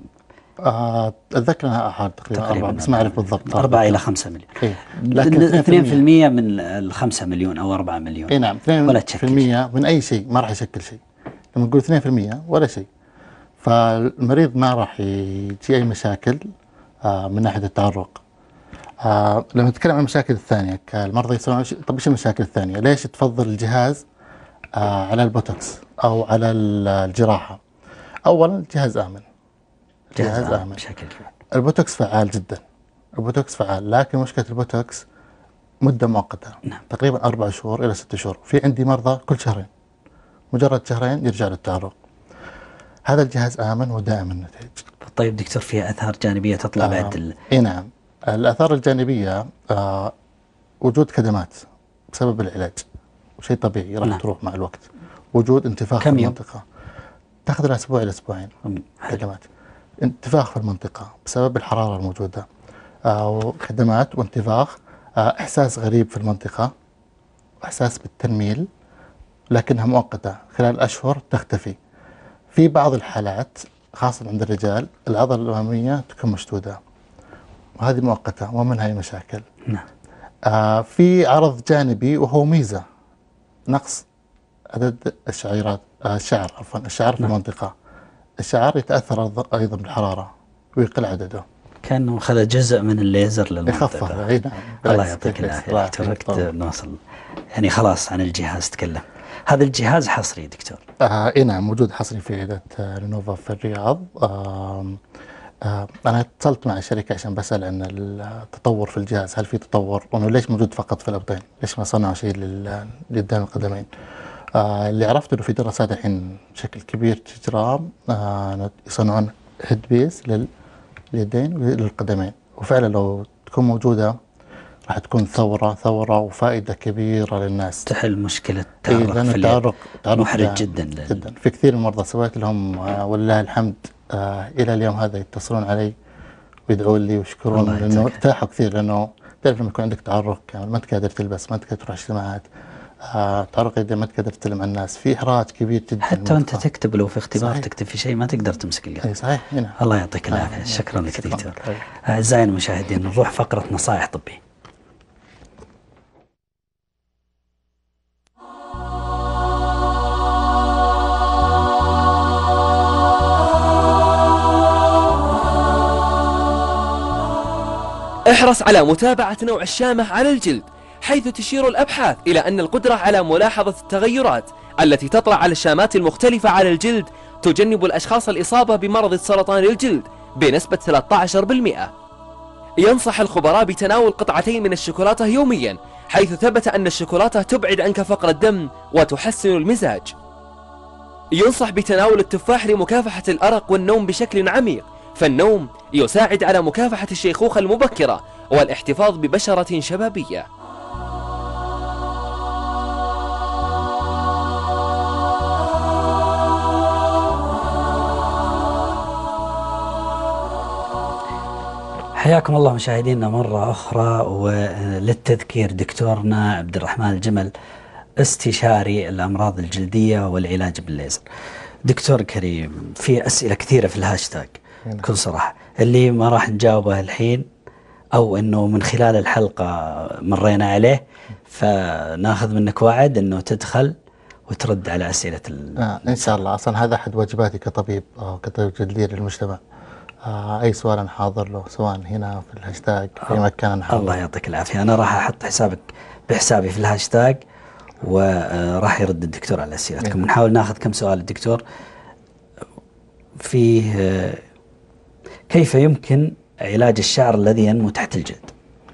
أتذكر أنها أحد تقريبا 4، بس ما أعرف بالضبط. 4 إلى 5 مليون. إيه. لكن 2% من 5 مليون أو 4 مليون. إيه نعم، 2% من أي شيء ما راح يشكل شيء. لما نقول 2% ولا شيء، فالمريض ما راح يجي أي مشاكل من ناحية التعرق. لما نتكلم عن المشاكل الثانية، المرضى يسألون طب إيش المشاكل الثانية؟ ليش تفضل الجهاز على البوتوكس أو على الجراحة؟ أولا الجهاز آمن. جهاز آمن بشكل كبير. البوتوكس فعال جدا، البوتوكس فعال، لكن مشكلة البوتوكس مدة مؤقتة. نعم. تقريبا 4 شهور إلى 6 شهور. في عندي مرضى كل شهرين، مجرد شهرين يرجع للتعرق. هذا الجهاز آمن ودائم النتائج. طيب دكتور، فيها آثار جانبية تطلع بعد إيه نعم. الآثار الجانبية وجود كدمات بسبب العلاج، شيء طبيعي راح تروح مع الوقت. وجود انتفاخ في المنطقة، تأخذ لها أسبوع إلى أسبوعين. كدمات، انتفاخ في المنطقة بسبب الحرارة الموجودة، كدمات وانتفاخ، إحساس غريب في المنطقة، إحساس بالتنميل، لكنها مؤقتة خلال أشهر تختفي. في بعض الحالات خاصة عند الرجال العضلة الأمامية تكون مشدودة، وهذه مؤقتة ومنها أي مشاكل. نعم. في عرض جانبي وهو ميزة، نقص عدد الشعر في المنطقة. الشعر يتأثر أيضا بالحرارة ويقل عدده. كأنه خذ جزء من الليزر للمنطقة. يخفف. نعم. الله يعطيك العافية دكتور. وقت نوصل يعني خلاص عن الجهاز تكلم. هذا الجهاز حصري دكتور؟ اي نعم، موجود حصري في عيادة لينوفا في الرياض. أنا اتصلت مع الشركة عشان بسأل عن التطور في الجهاز، هل في تطور؟ وإنه ليش موجود فقط في الأبطين؟ ليش ما صنعوا شيء لقدام القدمين؟ اللي عرفت إنه في دراسات الحين بشكل كبير تجرى، يصنعون هيد بيس لليدين وللقدمين، وفعلا لو تكون موجودة راح تكون ثورة وفائدة كبيرة للناس. تحل مشكلة التعرق. لأن التعرق محرج جدا جدا. في كثير من المرضى سويت لهم ولله الحمد إلى اليوم هذا يتصلون علي ويدعون لي ويشكرون، لأنه ارتاحوا كثير. لأنه تعرف لما يكون عندك تعرق كامل، ما أنت قادر تلبس، ما أنت قادر تروح اجتماعات، تعرق يدين، ما أنت قادر تتكلم مع الناس، في إحراج كبير جدا. حتى وأنت تكتب لو في اختبار تكتب في شيء ما تقدر تمسك القلم. صحيح. هنا. الله يعطيك العافية. شكرا لك دكتور. أعزائي المشاهدين، نروح فقرة نصائح طبية. احرص على متابعة نوع الشامة على الجلد، حيث تشير الأبحاث إلى أن القدرة على ملاحظة التغيرات التي تطرأ على الشامات المختلفة على الجلد تجنب الأشخاص الإصابة بمرض سرطان الجلد بنسبة 13%. ينصح الخبراء بتناول قطعتين من الشوكولاتة يوميا، حيث ثبت أن الشوكولاتة تبعد عنك فقر الدم وتحسن المزاج. ينصح بتناول التفاح لمكافحة الأرق والنوم بشكل عميق، فالنوم يساعد على مكافحة الشيخوخة المبكرة والاحتفاظ ببشرة شبابية. حياكم الله مشاهدينا مرة أخرى، وللتذكير دكتورنا عبد الرحمن الجمل استشاري الأمراض الجلدية والعلاج بالليزر. دكتور كريم، في أسئلة كثيرة في الهاشتاج بكل صراحة، اللي ما راح نجاوبها الحين أو أنه من خلال الحلقة مرينا عليه، فناخذ منك وعد أنه تدخل وترد على أسئلة إن شاء الله. أصلا هذا أحد واجباتي كطبيب أو كطبيب جلدي للمجتمع. أي سؤال أنا حاضر له، سواء هنا في الهاشتاج في مكان حاضر. الله يعطيك العافية. أنا راح أحط حسابك بحسابي في الهاشتاج، وراح يرد الدكتور على أسئلتكم. نحاول ناخذ كم سؤال الدكتور. فيه كيف يمكن علاج الشعر الذي ينمو تحت الجلد؟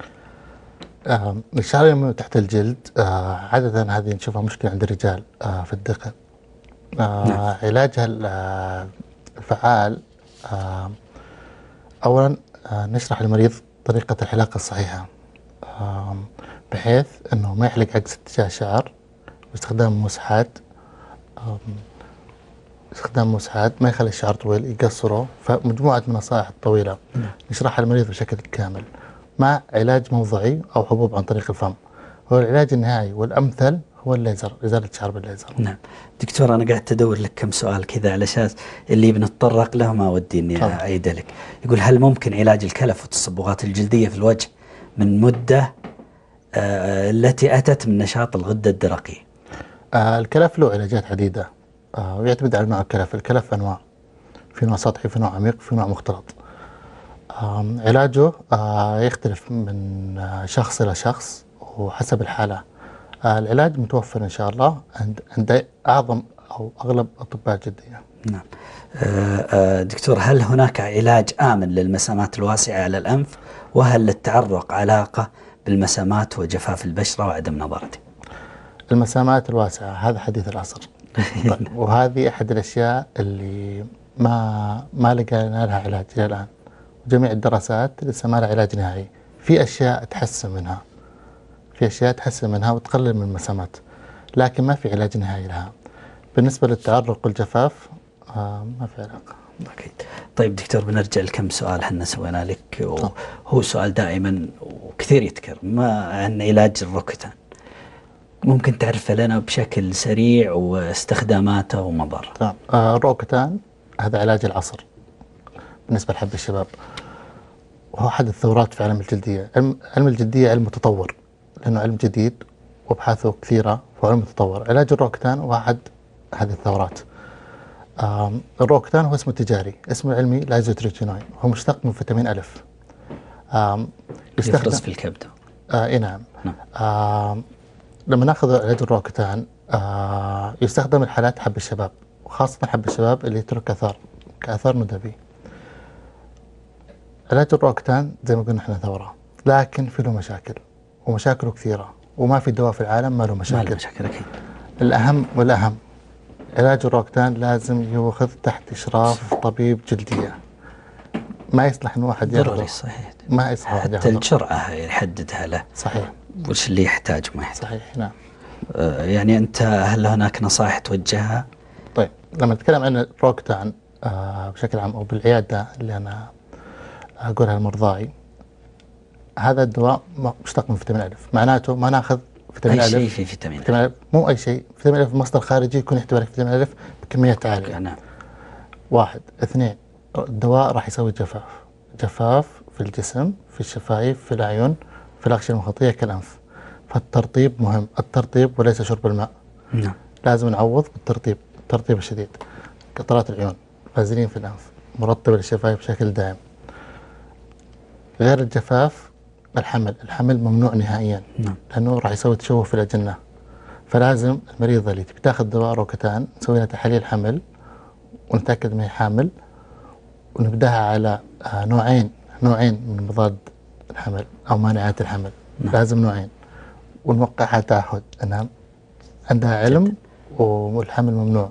الشعر ينمو تحت الجلد عادة هذه نشوفها مشكلة عند الرجال في الدقن. علاجها الفعال، أولا نشرح للمريض طريقة الحلاقة الصحيحة، بحيث أنه ما يحلق عكس اتجاه الشعر، باستخدام مسحات، ما يخلي الشعر طويل، يقصره. فمجموعة من النصائح الطويلة نشرحها للمريض بشكل كامل، مع علاج موضعي أو حبوب عن طريق الفم. هو العلاج النهائي والأمثل هو الليزر، إزالة الشعر بالليزر. نعم دكتور، أنا قاعد أدور لك كم سؤال كذا على أساس اللي بنتطرق له ما ودي إني أعيده لك. يقول هل ممكن علاج الكلف والتصبغات الجلدية في الوجه من مدة التي أتت من نشاط الغدة الدرقية؟ الكلف له علاجات عديدة، ويعتمد على نوع الكلف. الكلف أنواع، في نوع سطحي، في نوع عميق، في نوع مختلط. علاجه يختلف من شخص إلى شخص وحسب الحالة. العلاج متوفر إن شاء الله عند أعظم أو أغلب أطباء الجلدية. نعم. دكتور، هل هناك علاج آمن للمسامات الواسعة على الأنف؟ وهل للتعرق علاقة بالمسامات وجفاف البشرة وعدم نضارته؟ المسامات الواسعة هذا حديث العصر. طيب، وهذه أحد الأشياء اللي ما لقينا لها علاج إلى الآن. جميع الدراسات لسه ما لها علاج نهائي. في أشياء تحسن منها وتقلل من المسامات، لكن ما في علاج نهائي لها. بالنسبة للتعرق والجفاف ما في علاقة. أكيد. طيب دكتور، بنرجع لكم سؤال حنا سوينا لك، وهو سؤال دائما وكثير يذكر عن علاج الروكتان. ممكن تعرف لنا بشكل سريع واستخداماته ومضاره؟ تمام. الروكتان هذا علاج العصر بالنسبة لحب الشباب، وهو أحد الثورات في علم الجلدية. علم الجلدية علم متطور لأنه علم جديد وابحاثه كثيرة، وعلم متطور. علاج الروكتان هو أحد هذه الثورات. الروكتان هو اسمه التجاري، اسمه العلمي لايزوتريتينوين، هو مشتق من فيتامين ألف. يفرز في الكبد. اي نعم. لما ناخذ علاج الروكتان يستخدم لحالات حب الشباب، وخاصة حب الشباب اللي يترك أثار كأثار ندبي. علاج الروكتان زي ما قلنا احنا ثورة، لكن في له مشاكل، ومشاكله كثيرة، وما في دواء في العالم ما له مشاكل. أكيد. الأهم والأهم، علاج الروكتان لازم يؤخذ تحت إشراف طبيب جلدية. ما يصلح إن واحد ياخذه. ضروري. صحيح. ما يصلح واحد حتى ياخذه. الجرعة يحددها له. صحيح. وش اللي يحتاج وما يحتاج. صحيح. نعم. يعني أنت هل هناك نصائح توجهها؟ طيب، لما نتكلم عن الروكتان بشكل عام أو بالعيادة اللي أنا أقولها لمرضاي، هذا الدواء مشتق من فيتامين ألف، معناته ما ناخذ فيتامين ألف. أي شيء في فيتامين ألف، مو أي شيء. فيتامين ألف مصدر خارجي يكون يحتوي على فيتامين ألف بكميات عالية. نعم. 1. 2. الدواء راح يسوي جفاف في الجسم، في الشفايف، في العيون، في الأغشية المخاطية كالأنف. فالترطيب مهم، الترطيب وليس شرب الماء. نعم. لازم نعوض بالترطيب، الترطيب الشديد. قطرات العيون، فازلين في الأنف، مرطب للشفايف بشكل دائم. غير الجفاف، الحمل ممنوع نهائيا. نعم. لأنه راح يسوي تشوه في الأجنة. فلازم المريضة اللي تبي تاخذ دواء روكتان نسوي لها تحاليل حمل ونتأكد ما هي حامل، ونبدأها على نوعين من مضاد الحمل أو مانعات الحمل. نعم. لازم نوعين، ونوقعها تعهد أنها عندها علم والحمل ممنوع.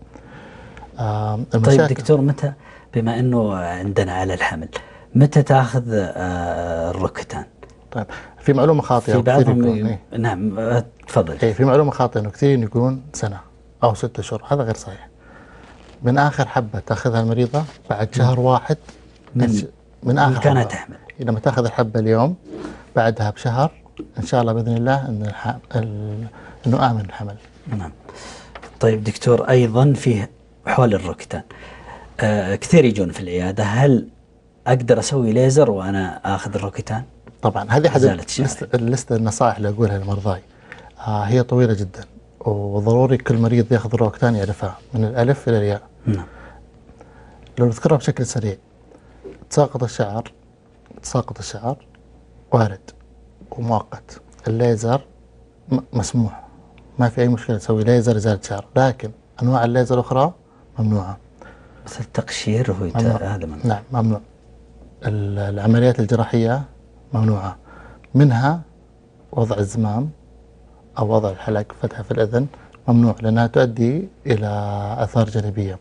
طيب دكتور، متى بما أنه عندنا على الحمل متى تأخذ الروكتان؟ طيب، في معلومة خاطئة. في بعضهم نعم تفضل. في معلومة خاطئة أنه كثيرين يقولون سنة أو 6 أشهر، هذا غير صحيح. من آخر حبة تأخذها المريضة بعد شهر واحد من آخر كانت حبة. تحمل. لما تأخذ الحبة اليوم بعدها بشهر إن شاء الله بإذن الله إنه آمن الحمل. نعم. طيب دكتور، أيضا فيه حول الروكتان كثير يجون في العيادة، هل أقدر أسوي ليزر وأنا آخذ الروكتان؟ طبعا هذه أحد الليستة النصائح اللي أقولها لمرضاي. هي طويلة جدا، وضروري كل مريض ياخذ الروكتان يعرفها من الألف إلى الياء. نعم. لو نذكرها بشكل سريع، تساقط الشعر وارد ومؤقت. الليزر مسموح، ما في أي مشكلة تسوي ليزر إزالة شعر، لكن أنواع الليزر الأخرى ممنوعة. مثل التقشير هذا ممنوع. نعم ممنوع. العمليات الجراحية ممنوعة، منها وضع الزمام أو وضع الحلق، فتحة في الأذن، ممنوع لأنها تؤدي إلى آثار جانبية.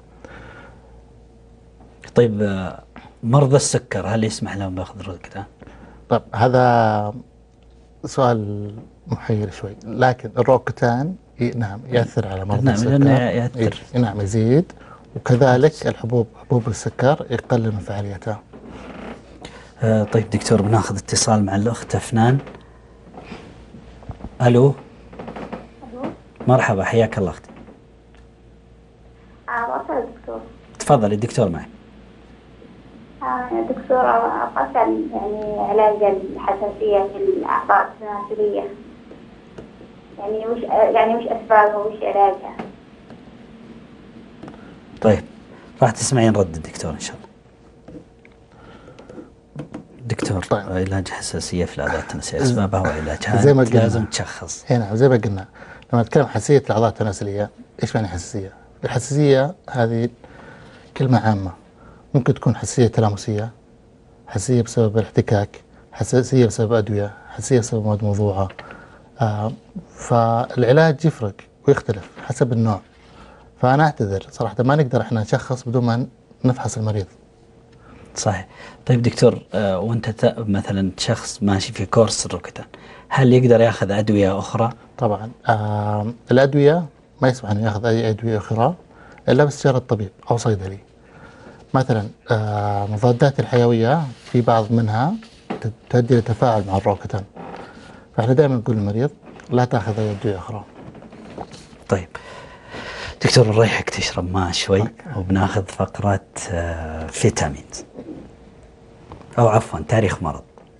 طيب مرضى السكر هل يسمح لهم بأخذ الروكتان؟ طيب هذا سؤال محير شوي، لكن الروكتان نعم يأثر على مرضى نعم السكر. لأنه يأثر. نعم يزيد، وكذلك حبوب السكر يقلل من فعاليتها. طيب دكتور، بناخذ اتصال مع الأخت أفنان. ألو. مرحبا، حياك الله أختي. مرحبا دكتور. تفضل الدكتور معك. يا دكتور أسأل يعني علاج الحساسية في الأعضاء التناسلية، يعني وش أسبابها وش علاجها؟ طيب راح تسمعين رد الدكتور إن شاء الله. دكتور، طيب. علاج حساسية في الأعضاء التناسلية، أسبابها وعلاجها زي ما قلنا لازم تشخص. نعم زي ما قلنا، لما نتكلم حساسية الأعضاء التناسلية، إيش معنى حساسية؟ الحساسية هذه كلمة عامة، ممكن تكون حساسية تلامسية، حساسية بسبب الاحتكاك، حساسية بسبب أدوية، حساسية بسبب مواد موضوعة. فالعلاج يفرق ويختلف حسب النوع. فأنا أعتذر صراحة، ما نقدر إحنا نشخص بدون ما نفحص المريض. صحيح. طيب دكتور، وأنت مثلا شخص ماشي في كورس الروكتان، هل يقدر ياخذ أدوية أخرى؟ طبعا الأدوية ما يسمح أن يأخذ أي أدوية أخرى إلا باستشارة طبيب أو صيدلي. مثلا مضادات الحيوية في بعض منها تؤدي لتفاعل مع الروكتان، فإحنا دائما نقول للمريض لا تأخذ أي أدوية أخرى. طيب دكتور، نريحك تشرب ماء شوي وبناخذ فقرة فيتامينز، أو عفوا تاريخ مرض.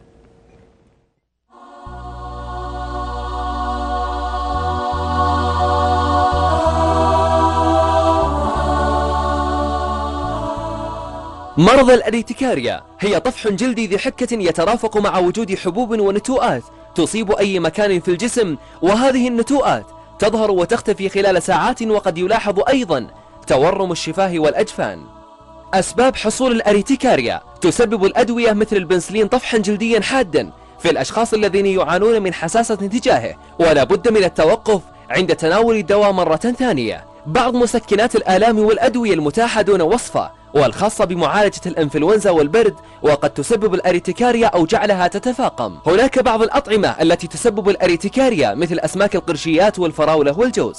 مرض الأريتيكاريا هي طفح جلدي ذي حكة يترافق مع وجود حبوب ونتوءات تصيب أي مكان في الجسم، وهذه النتوءات تظهر وتختفي خلال ساعات، وقد يلاحظ أيضا تورم الشفاه والأجفان. أسباب حصول الأريتيكاريا: تسبب الأدوية مثل البنسلين طفحا جلديا حادا في الأشخاص الذين يعانون من حساسة تجاهه، ولا بد من التوقف عند تناول الدواء مرة ثانية. بعض مسكنات الآلام والأدوية المتاحة دون وصفة والخاصة بمعالجة الإنفلونزا والبرد، وقد تسبب الأريتيكاريا أو جعلها تتفاقم. هناك بعض الأطعمة التي تسبب الأريتيكاريا مثل أسماك القرشيات والفراولة والجوز.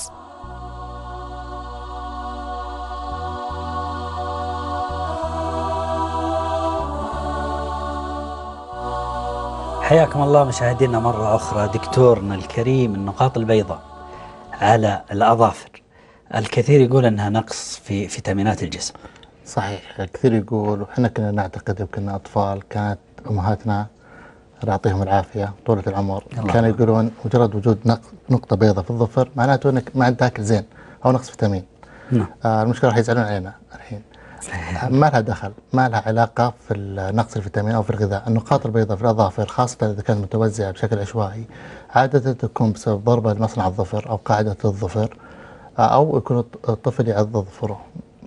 حياكم الله مشاهدينا مرة أخرى. دكتورنا الكريم، النقاط البيضاء على الأظافر، الكثير يقول أنها نقص في فيتامينات الجسم. صحيح، الكثير يقول، وحنا كنا نعتقد كنا أطفال كانت أمهاتنا الله يعطيهم العافية طولة العمر كانوا يقولون مجرد وجود نقطة بيضاء في الظفر معناته أنك ما عندك تاكل زين أو نقص فيتامين. المشكلة راح يزعلون علينا الحين. ما لها دخل، ما لها علاقة في نقص الفيتامين أو في الغذاء. النقاط البيضاء في الأظافر خاصة إذا كانت متوزعة بشكل عشوائي عادة تكون بسبب ضربة لمصنع الظفر أو قاعدة الظفر، أو يكون الطفل يعض ظفره.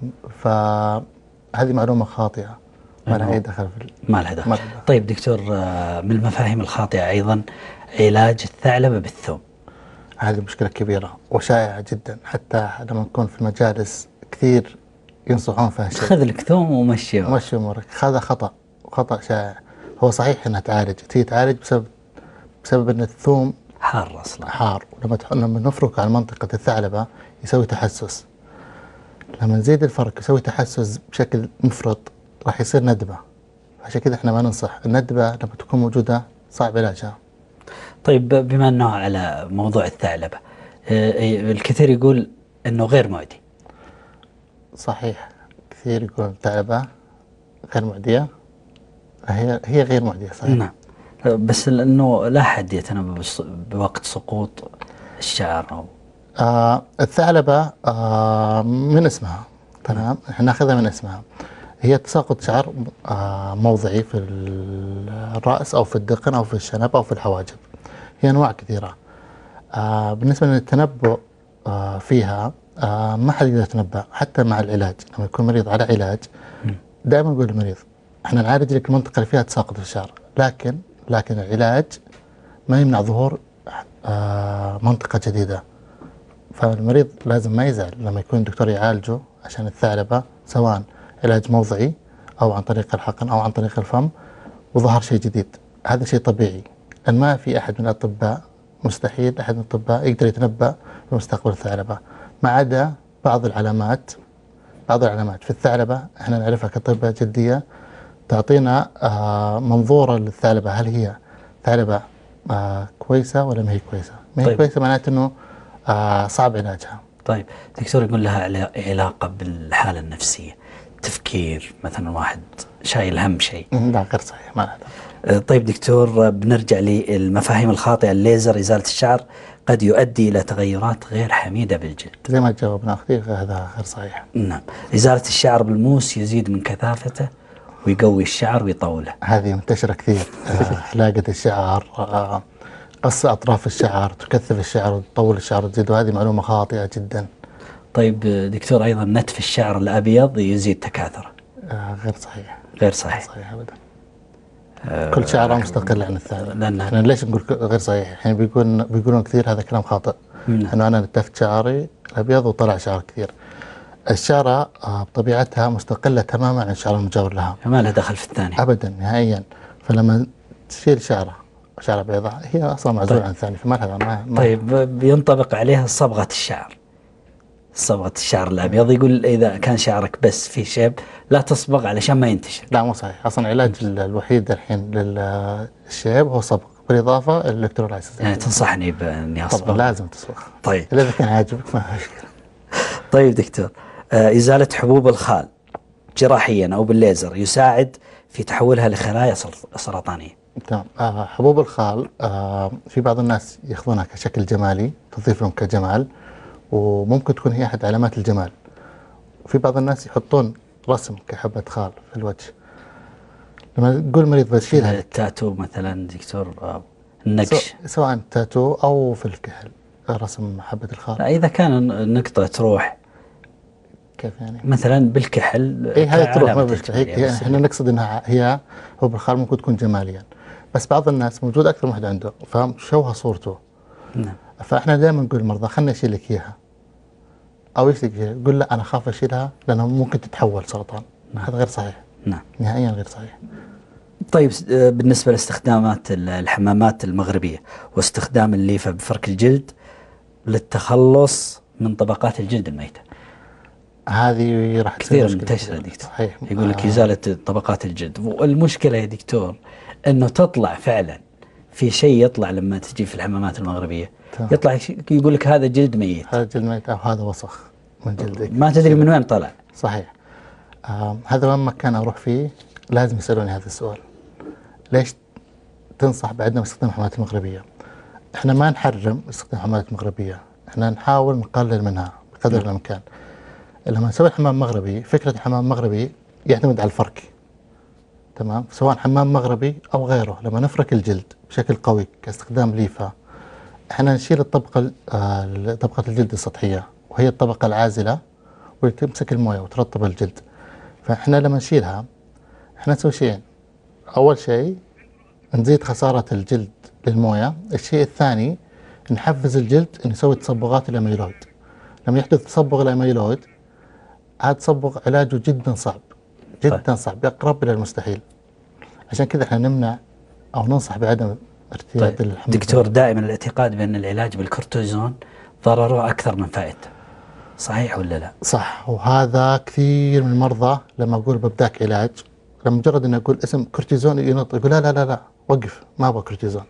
فهذه معلومة خاطئة، ما لها أي دخل ما لها دخل. طيب دكتور، من المفاهيم الخاطئة أيضا علاج الثعلبة بالثوم. هذه مشكلة كبيرة وشائعة جدا، حتى لما نكون في المجالس كثير ينصحون فيها شيء. خذ لك ثوم ومشي أمورك. هذا خطأ شائع. هو صحيح أنها تيجي تعالج بسبب أن الثوم حار أصلا، حار، لما نفرك على منطقة الثعلبة يسوي تحسس. لما نزيد الفرك يسوي تحسس بشكل مفرط راح يصير ندبة. عشان كذا احنا ما ننصح الندبة لما تكون موجودة صعب علاجها. طيب بما أنه على موضوع الثعلبة، الكثير يقول أنه غير معدي. صحيح، كثير يقول الثعلبة غير معدية. هي غير معدية صحيح. نعم، بس لأنه لا حد يتنبأ بوقت سقوط الشعر أو الثعلبة من اسمها، تمام، احنا ناخذها من اسمها. هي تساقط شعر موضعي في الرأس أو في الدقن أو في الشنب أو في الحواجب. هي أنواع كثيرة. بالنسبة للتنبؤ فيها ما حد يقدر يتنبأ. حتى مع العلاج لما يكون مريض على علاج دائما نقول للمريض احنا نعالج لك المنطقة اللي فيها تساقط في الشعر، لكن العلاج ما يمنع ظهور منطقة جديدة. فالمريض لازم ما يزعل لما يكون الدكتور يعالجه عشان الثعلبة، سواء علاج موضعي أو عن طريق الحقن أو عن طريق الفم، وظهر شيء جديد. هذا شيء طبيعي. أن ما في أحد من الأطباء، مستحيل أحد من الأطباء يقدر يتنبأ بمستقبل الثعلبة، ما عدا بعض العلامات. في الثعلبة احنا نعرفها كأطباء جلدية، تعطينا منظورة للثعلبة، هل هي ثعلبة كويسة ولا ما هي كويسة. ما هي طيب. كويسة معناته أنه صعب علاجها. طيب دكتور، يقول لها علاقة بالحالة النفسية، تفكير مثلا واحد شايل هم شيء. لا غير صحيح، ما هذا. طيب دكتور، بنرجع للمفاهيم الخاطئة. الليزر إزالة الشعر قد يؤدي إلى تغيرات غير حميدة بالجلد. زي ما جاوبنا أختي، هذا غير صحيح. نعم. إزالة الشعر بالموس يزيد من كثافته ويقوي الشعر ويطوله. هذه منتشرة كثير. حلاقة الشعر، قص أطراف الشعر، تكثف الشعر وتطول الشعر وتزيد، وهذه معلومة خاطئة جدا. طيب دكتور، أيضا نتف الشعر الأبيض يزيد تكاثره. غير صحيح. غير صحيح. صحيح أبدا. كل شعرة مستقلة عن الثاني. احنا ليش نقول غير صحيح؟ الحين بيقولون كثير هذا كلام خاطئ. انه انا نتفت شعري الابيض وطلع شعر كثير. الشعرة بطبيعتها مستقلة تماما عن الشعر المجاور لها. ما لها دخل في الثاني ابدا نهائيا. فلما تشيل شعرة بيضاء هي اصلا معزولة عن الثاني، فما لها ما. طيب بينطبق عليها صبغة الشعر. صبغة الشعر الأبيض، يقول إذا كان شعرك بس في شيب لا تصبغ علشان ما ينتشر. لا مو صحيح، أصلا العلاج الوحيد الحين للشيب هو صبغ، بالإضافة الإلكترولايسيس. يعني تنصحني بأني أصبغ؟ طبعا لازم تصبغ. طيب إذا كان عاجبك ما مشكلة. طيب دكتور، إزالة حبوب الخال جراحيا أو بالليزر يساعد في تحويلها لخلايا سرطانية. تمام. حبوب الخال في بعض الناس يأخذونها كشكل جمالي، تضيف لهم كجمال، وممكن تكون هي أحد علامات الجمال. وفي بعض الناس يحطون رسم كحبة خال في الوجه. لما نقول مريض بشيلها التاتو مثلا دكتور، النقش سواء تاتو أو في الكحل رسم حبة الخال. لا، إذا كان النقطة تروح كيف يعني؟ مثلا بالكحل هذه تروح ما بشكل. احنا نقصد انها هي حبوب الخال ممكن تكون جماليا، بس بعض الناس موجود أكثر من واحد عنده فشوه صورته. نعم. فاحنا دائما نقول للمرضى خلنا نشيل لك اياها، او ايش يقول لا انا خاف اشيلها لانه ممكن تتحول سرطان. هذا غير صحيح. نعم. نهائيا غير صحيح. طيب بالنسبة لاستخدامات الحمامات المغربية واستخدام الليفة بفرك الجلد للتخلص من طبقات الجلد الميتة، هذه راح كثير منتشرة دكتور. صحيح. يقول لك إزالة طبقات الجلد، والمشكلة يا دكتور أنه تطلع فعلا في شيء، يطلع لما تجي في الحمامات المغربية يطلع يقول لك هذا جلد ميت، هذا جلد ميت أو هذا وسخ من جلدك، ما تدري من وين طلع. صحيح. هذا وين ما كان أروح فيه لازم يسألوني هذا السؤال، ليش تنصح بعدم استخدام الحمامات المغربية؟ احنا ما نحرم استخدام الحمامات المغربية، احنا نحاول نقلل منها بقدر الإمكان. لما نسوي حمام مغربي، فكرة الحمام المغربي يعتمد على الفرك، تمام، سواء حمام مغربي أو غيره. لما نفرك الجلد بشكل قوي كاستخدام ليفة، احنا نشيل طبقة الجلد السطحية وهي الطبقة العازلة واللي تمسك الموية وترطب الجلد. فاحنا لما نشيلها احنا نسوي شيئين، أول شيء نزيد خسارة الجلد للموية، الشيء الثاني نحفز الجلد أن يسوي تصبغات الأميلويد. لما يحدث تصبغ الأميلويد، هذا تصبغ علاجه جدا صعب جدا صعب، يقرب إلى المستحيل. عشان كذا احنا نمنع أو ننصح بعدم ارتياد الحمام. دكتور، دائما الاعتقاد بأن العلاج بالكورتيزون ضرره أكثر من فائدته، صحيح ولا لا؟ صح، وهذا كثير من المرضى لما أقول ببداك علاج، لما مجرد أن أقول اسم كورتيزون ينط، يقول لا لا لا لا وقف، ما أبغى كورتيزون.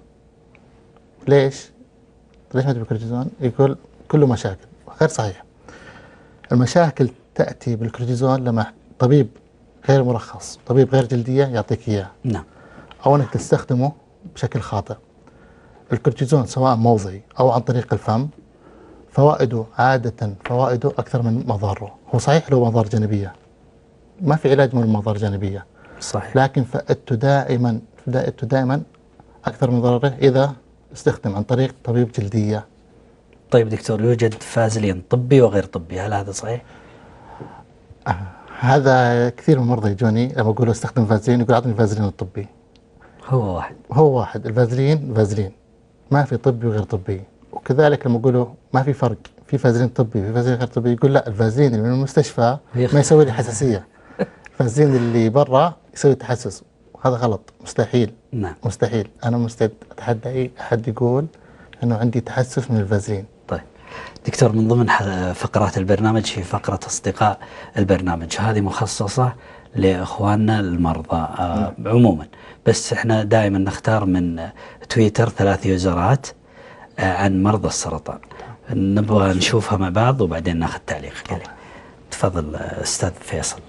ليش ما تبي كورتيزون؟ يقول كله مشاكل. غير صحيح. المشاكل تأتي بالكورتيزون لما طبيب غير مرخص، طبيب غير جلدية يعطيك إياه. نعم. أو أنك تستخدمه بشكل خاطئ. الكورتيزون سواء موضعي أو عن طريق الفم، فوائده عادة فوائده أكثر من مضاره. هو صحيح له مضار جانبية، ما في علاج من المضار الجانبية، صحيح، لكن فائدته دائما أكثر من ضرره إذا استخدم عن طريق طبيب جلدية. طيب دكتور، يوجد فازلين طبي وغير طبي، هل هذا صحيح؟ هذا كثير من المرضى يجوني لما أقول استخدم فازلين، يقول أعطني فازلين الطبي. هو واحد. الفازلين فازلين، ما في طبي وغير طبي. وكذلك لما أقوله ما في فرق، في فازلين طبي في فازلين غير طبي، يقول لا، الفازلين اللي من المستشفى ما يسوي لي حساسية، الفازلين اللي برا يسوي تحسس. هذا غلط، مستحيل. نعم. مستحيل. أنا مستعد أتحدى أي أحد يقول أنه عندي تحسس من الفازلين. طيب دكتور، من ضمن فقرات البرنامج في فقرة أصدقاء البرنامج، هذه مخصصة لإخواننا المرضى عموما، بس احنا دائما نختار من تويتر 3 يوزرات عن مرضى السرطان، نبغى نشوفها مع بعض وبعدين ناخذ تعليقك عليه. تفضل أستاذ فيصل.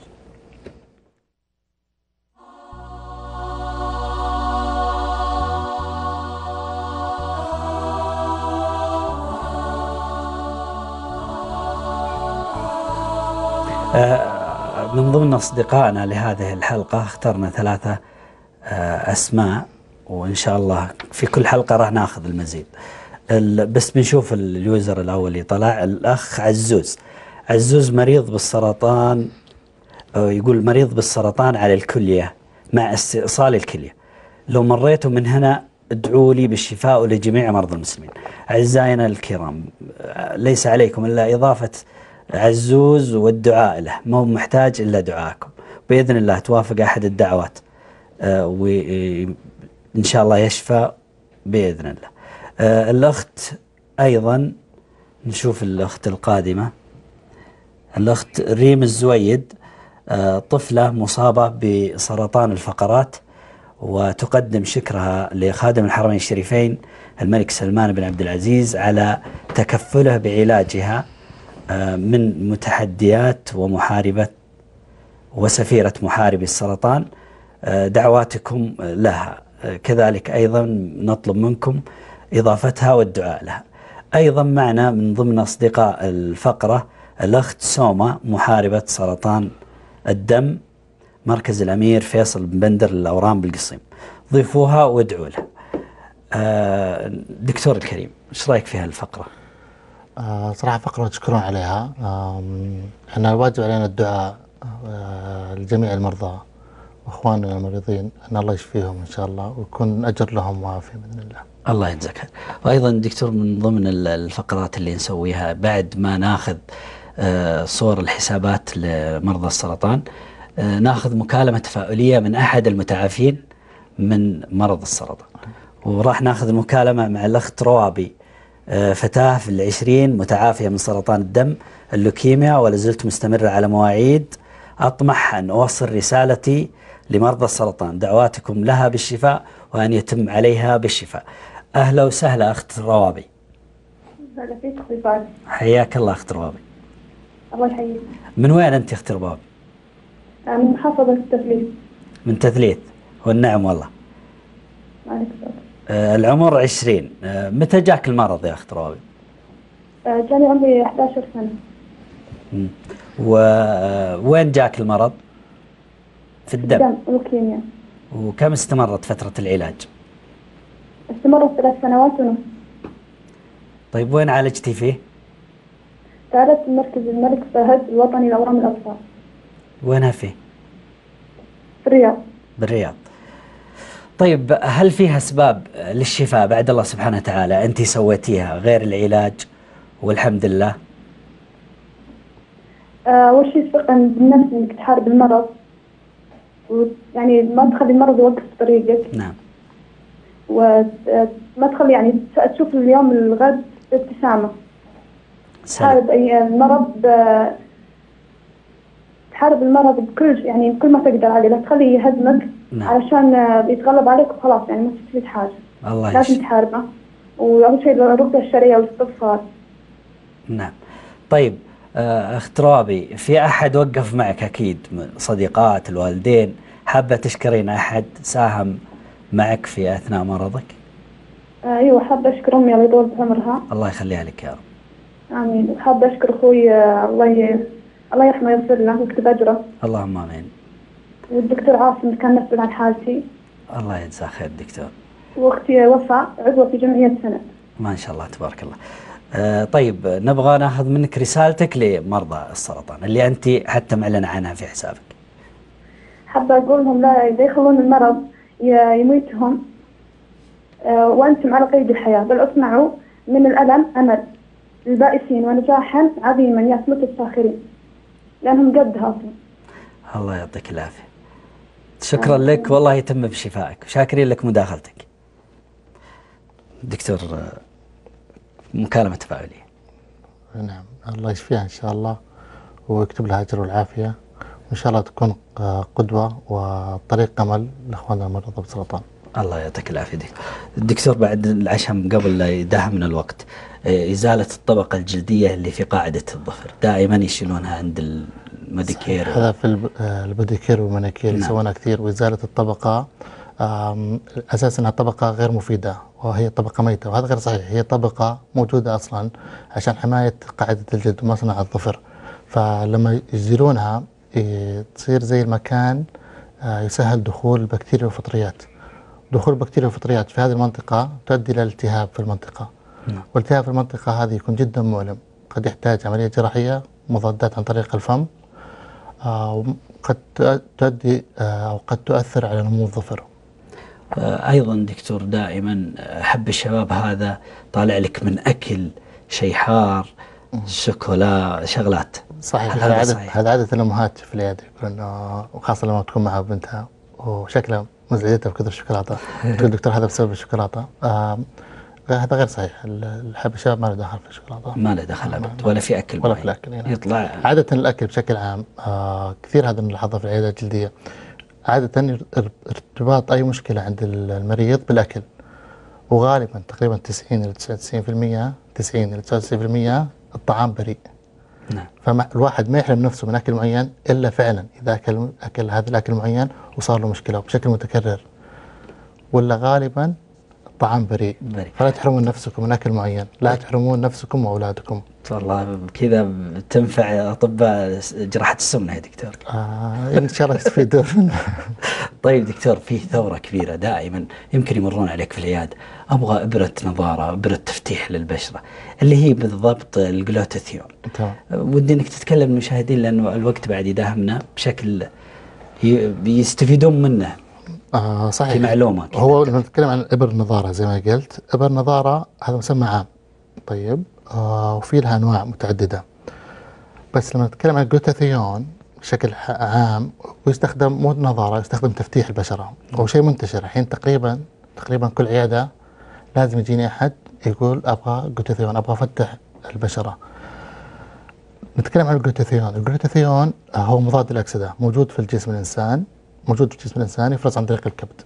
من ضمن أصدقائنا لهذه الحلقة اخترنا 3 أسماء، وإن شاء الله في كل حلقة راح ناخذ المزيد. بس بنشوف اليوزر الأول اللي طلع، الأخ عزوز. عزوز مريض بالسرطان، يقول مريض بالسرطان على الكلية مع استئصال الكلية، لو مريتوا من هنا ادعوا لي بالشفاء ولجميع مرضى المسلمين. أعزائنا الكرام، ليس عليكم إلا إضافة عزوز والدعاء له، ما هو محتاج إلا دعاءكم، بإذن الله توافق أحد الدعوات وإن شاء الله يشفى بإذن الله. الأخت أيضا، نشوف الأخت القادمة، الأخت ريم الزويد، طفلة مصابة بسرطان الفقرات، وتقدم شكرها لخادم الحرمين الشريفين الملك سلمان بن عبد العزيز على تكفله بعلاجها من متحديات ومحاربة وسفيرة محاربي السرطان. دعواتكم لها كذلك أيضا نطلب منكم إضافتها والدعاء لها. أيضا معنا من ضمن أصدقاء الفقرة الأخت سوما، محاربة سرطان الدم، مركز الأمير فيصل بن بندر للأورام بالقصيم. ضيفوها وادعوا لها. دكتور الكريم، ايش رايك في هالفقرة؟ صراحة فقرة تشكرون عليها. احنا الواجب علينا الدعاء لجميع المرضى واخواننا المريضين ان الله يشفيهم ان شاء الله ويكون اجر لهم وافي باذن الله. الله يجزاك خير. وايضا دكتور، من ضمن الفقرات اللي نسويها بعد ما ناخذ صور الحسابات لمرضى السرطان، ناخذ مكالمة تفاعلية من احد المتعافين من مرض السرطان، وراح ناخذ المكالمة مع الأخت روابي، فتاة في 20 متعافية من سرطان الدم اللوكيميا، ولازلت مستمرة على مواعيد. أطمح أن أوصل رسالتي لمرضى السرطان، دعواتكم لها بالشفاء وأن يتم عليها بالشفاء. أهلا وسهلا أخت روابي. هلا فيك أخوي فارس. حياك الله أخت روابي. الله يحييك. من وين أنت أخت روابي؟ من محافظة تثليث. من تثليث، والنعم والله. عليك العمر 20. متى جاك المرض يا أخت روابي؟ جاني عمري 11 سنة. وين جاك المرض؟ في الدم. لوكيميا. وكم استمرت فترة العلاج؟ استمرت 3 سنوات ونص. طيب وين عالجتي فيه؟ عالجت مركز الملك فهد الوطني لأورام الأطفال. وينها فيه؟ في الرياض. بالرياض. طيب هل فيها أسباب للشفاء بعد الله سبحانه وتعالى أنت سويتيها غير العلاج والحمد لله؟ أول شيء الثقة بالنفس، إنك تحارب المرض، ويعني ما تخلي المرض يوقف طريقك. نعم. وما تخلي يعني تشوف اليوم الغد بابتسامة. تحارب أي مرض تحارب المرض بكل يعني بكل ما تقدر عليه، لا تخليه يهزمك. نعم. علشان بيتغلب عليك وخلاص، يعني ما تستفيد حاجة. الله لازم تحاربه. وأول شيء الرقية الشرعية والاستغفار. نعم. طيب أخت روابي، في أحد وقف معك أكيد، صديقات، الوالدين، حابة تشكرين أحد ساهم معك في أثناء مرضك؟ أيوة، حابة أشكر أمي الله يطول بعمرها. الله يخليها لك يا رب. آمين. وحابة أشكر أخوي الله يرحمه ويغفر له ويكتب أجره. اللهم آمين. والدكتور عاصم كان مسؤول عن حالتي. الله يجزاه خير دكتور. واختي وفاء عضوة في جمعية سند. ما شاء الله تبارك الله. طيب نبغى ناخذ منك رسالتك لمرضى السرطان اللي أنت حتى معلن عنها في حسابك. حابة أقول لهم لا يخلون المرض يميتهم، وأنتم على قيد الحياة، بل اصنعوا من الألم أمل للبائسين ونجاحا عظيما يثبت الساخرين، لأنهم قدها. الله يعطيك العافية. شكرا لك والله يتم بشفائك، شاكرين لك مداخلتك. دكتور مكالمة تفاعلية. نعم، الله يشفيها إن شاء الله ويكتب لها أجر والعافية، وإن شاء الله تكون قدوة وطريق أمل لإخواننا المرضى بالسرطان. الله يعطيك العافية دكتور. بعد العشم قبل لا يداهمنا الوقت، إزالة الطبقة الجلدية اللي في قاعدة الظفر دائما يشيلونها عند الميديكير. هذا في البوديكير والمانيكير يسوونها كثير، وإزالة الطبقة أساسا انها طبقة غير مفيدة وهي طبقة ميتة، وهذا غير صحيح. هي طبقة موجودة أصلا عشان حماية قاعدة الجلد ومصنع الظفر، فلما يزيلونها تصير زي المكان يسهل دخول البكتيريا والفطريات. دخول البكتيريا والفطريات في هذه المنطقة تؤدي إلى التهاب في المنطقة، والالتهاب في المنطقة هذه يكون جدا مؤلم، قد يحتاج عملية جراحية، مضادات عن طريق الفم، وقد تؤدي أو قد تؤثر على نمو الظفر. أيضا دكتور دائما حب الشباب هذا طالع لك من أكل شيء حار، شوكولا، شغلات. صحيح، هذا عادة الأمهات في العيادة يقولون، وخاصة لما تكون مع بنتها وشكلها مزعجتها بكثر الشوكولاتة تقول دكتور هذا بسبب الشوكولاتة. هذا غير صحيح. الشباب ما له دخل في الشوكولاتة، ما له دخل أبد، ولا في أكل ولا في الأكل يعني. يطلع عادة الأكل بشكل عام كثير هذا نلاحظه في العيادة الجلدية. عادة ارتباط أي مشكلة عند المريض بالأكل، وغالبا تقريبا 90 إلى 99% 90 إلى 99% الطعام بريء. نعم. فالواحد ما يحرم نفسه من أكل معين إلا فعلا إذا أكل هذا الأكل معين وصار له مشكلة بشكل متكرر، ولا غالبا الطعام بريء. فلا تحرمون نفسكم من أكل معين، لا تحرمون نفسكم وأولادكم. والله كذا تنفع أطباء جراحة السمنة يا دكتور. إن شاء الله يستفيدون. طيب دكتور، في ثورة كبيرة دائما يمكن يمرون عليك في العيادة، أبغى إبرة نظارة، إبرة تفتيح للبشرة، اللي هي بالضبط الجلوتاثيون. تمام. ودي إنك تتكلم للمشاهدين لأنه الوقت بعد يداهمنا بشكل بيستفيدون منه. صحيح. في معلومة كده. هو لما نتكلم عن إبر النظارة زي ما قلت، إبر النظارة هذا مسمى عام. طيب وفي لها أنواع متعددة، بس لما نتكلم عن الجلوتاثيون بشكل عام ويستخدم مو نظارة، يستخدم تفتيح البشرة. هو شيء منتشر الحين، تقريبا كل عيادة لازم يجيني أحد يقول أبغى جلوتاثيون، أبغى أفتح البشرة. نتكلم عن الجلوتاثيون هو مضاد للأكسدة، موجود في الجسم الإنسان، يفرز عن طريق الكبد،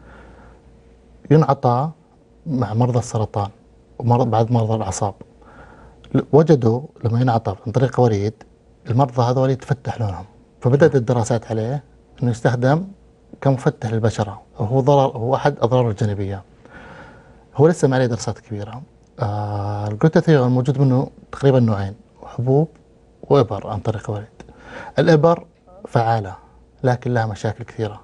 ينعطى مع مرضى السرطان وبعد مرضى الأعصاب. وجدوا لما ينعطى عن طريق وريد المرضى هذول يتفتح لونهم، فبدأت الدراسات عليه أنه يستخدم كمفتح للبشرة، هو أحد أضراره الجانبية. هو لسه ما عليه دراسات كبيرة. الجلوتاثيون موجود منه تقريبا نوعين، حبوب وإبر عن طريق وريد. الإبر فعالة لكن لها مشاكل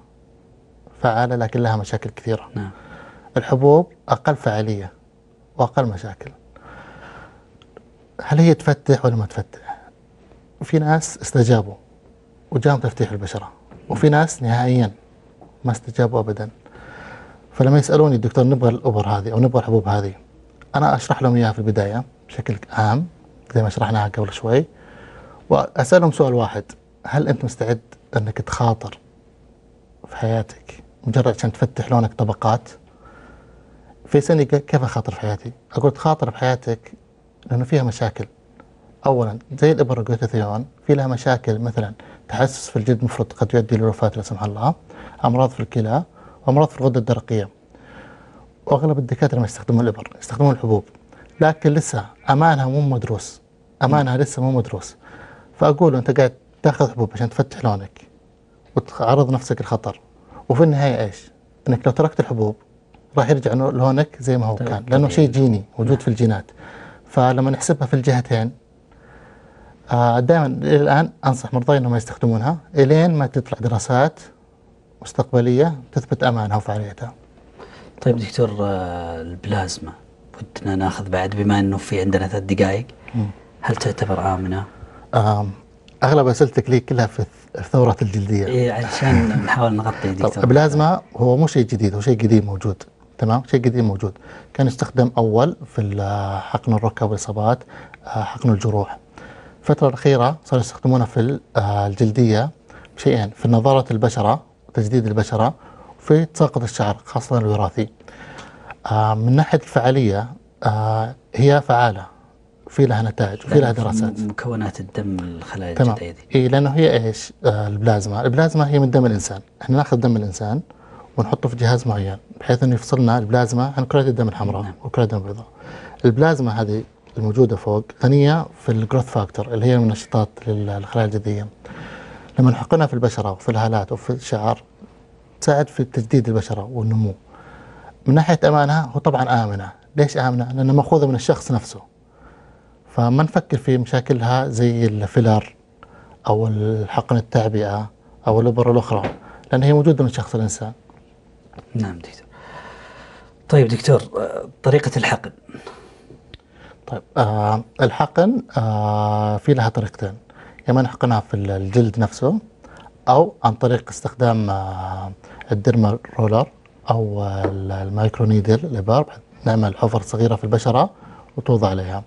كثيرة. نعم. الحبوب أقل فعالية وأقل مشاكل. هل هي تفتح ولا ما تفتح؟ في ناس استجابوا وجاهم تفتيح البشرة، وفي ناس نهائيا ما استجابوا أبدا. فلما يسألوني الدكتور نبغى الإبر هذه أو نبغى الحبوب هذه، أنا أشرح لهم إياها في البداية بشكل عام زي ما شرحناها قبل شوي، وأسألهم سؤال واحد: هل أنت مستعد أنك تخاطر في حياتك مجرد عشان تفتح لونك طبقات؟ في سنة كيف أخاطر في حياتي؟ أقول تخاطر في حياتك لأنه فيها مشاكل. أولا زي الإبر الجلوتاثيون في لها مشاكل، مثلا تحسس في الجلد مفرط قد يؤدي للوفاة لا سمح الله، أمراض في الكلى، وأمراض في الغدة الدرقية. وأغلب الدكاترة ما يستخدمون الإبر، يستخدمون الحبوب، لكن لسه أمانها لسه مو مدروس. فأقول أنت قاعد تاخذ حبوب عشان تفتح لونك وتعرض نفسك للخطر، وفي النهاية إيش؟ أنك لو تركت الحبوب راح يرجع لونك زي ما هو كان، لأنه شيء جيني موجود في الجينات. فلما نحسبها في الجهتين دائما الآن أنصح مرضاي أنهم يستخدمونها إلين ما تطلع دراسات مستقبلية تثبت أمانها وفعاليتها. طيب دكتور، البلازما ودنا ناخذ بعد، بما أنه في عندنا 3 دقائق، هل تعتبر آمنة؟ أغلب أسئلتك لي كلها في الثورة الجلدية. إيه، عشان نحاول نغطي دكتور. البلازما هو مو شيء جديد، هو شيء قديم موجود. تمام، شيء قديم موجود، كان يستخدم أول في حقن الركب والإصابات، حقن الجروح. الفترة الأخيرة صاروا يستخدمونه في الجلدية بشيئين: في نظارة البشرة وتجديد البشرة، وفي تساقط الشعر خاصة الوراثي. من ناحية الفعالية هي فعالة، في لها نتائج وفي لها دراسات. مكونات الدم الخلايا تمام. الجديدة دي. إيه، لأنه هي إيش؟ البلازما هي من دم الإنسان. إحنا ناخذ دم الإنسان ونحطه في جهاز معين بحيث إنه يفصلنا البلازما عن كرات الدم الحمراء. نعم. وكرات الدم البيضاء. البلازما هذه الموجودة فوق غنية في الجروث فاكتور اللي هي منشطات للخلايا الجذعية. لما نحقنها في البشرة وفي الهالات وفي الشعر تساعد في تجديد البشرة والنمو. من ناحية أمانها هو طبعا آمنة. ليش آمنة؟ لأنها مأخوذة من الشخص نفسه، فما نفكر في مشاكلها زي الفيلر أو الحقن التعبئة أو الإبر الأخرى، لأن هي موجودة من شخص الإنسان. نعم دكتور. طيب دكتور، طريقة الحقن. طيب الحقن في لها طريقتين، يا اما نحقنها في الجلد نفسه او عن طريق استخدام الديرما رولر او المايكرونيدل الابر، نعمل حفر صغيره في البشره وتوضع عليها.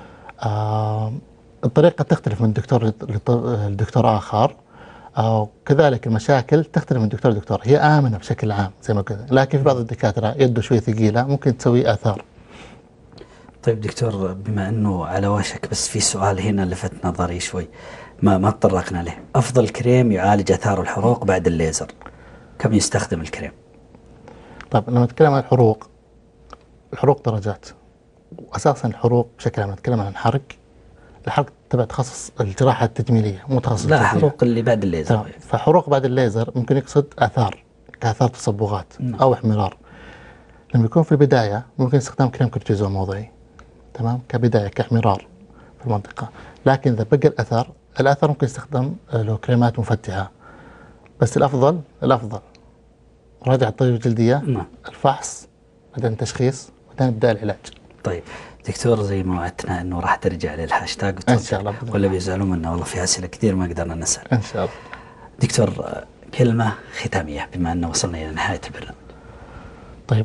الطريقه تختلف من دكتور لدكتور اخر، كذلك المشاكل تختلف من دكتور لدكتور. هي امنه بشكل عام زي ما قلت، لكن في بعض الدكاتره يده شوي ثقيله ممكن تسوي اثار. طيب دكتور، بما أنه على وشك بس في سؤال هنا لفت نظري شوي ما تطرقنا له. أفضل كريم يعالج آثار الحروق بعد الليزر، كم يستخدم الكريم؟ طيب لما نتكلم عن الحروق درجات، وأساسا الحروق بشكل عام نتكلم عن الحرق تبع تخصص الجراحة التجميلية، مو تخصص لا، التجميل. حروق اللي بعد الليزر. فحروق بعد الليزر ممكن يقصد آثار كآثار تصبغات أو احمرار. لما يكون في البداية ممكن استخدام كريم كورتيزون موضعي، تمام، كبداية كاحمرار في المنطقة. لكن إذا بقى الأثر ممكن يستخدم له كريمات مفتحة. بس الأفضل مراجعة الطبيب الجلدية، الفحص، بعدين التشخيص، بعدين إبداء العلاج. طيب دكتور، زي ما وعدتنا انه راح ترجع للهاشتاج ان شاء الله، ولا بيزعلوا منا والله في اسئله كثير ما قدرنا نسال. ان شاء الله. دكتور، كلمه ختاميه بما انه وصلنا الى نهايه البرنامج. طيب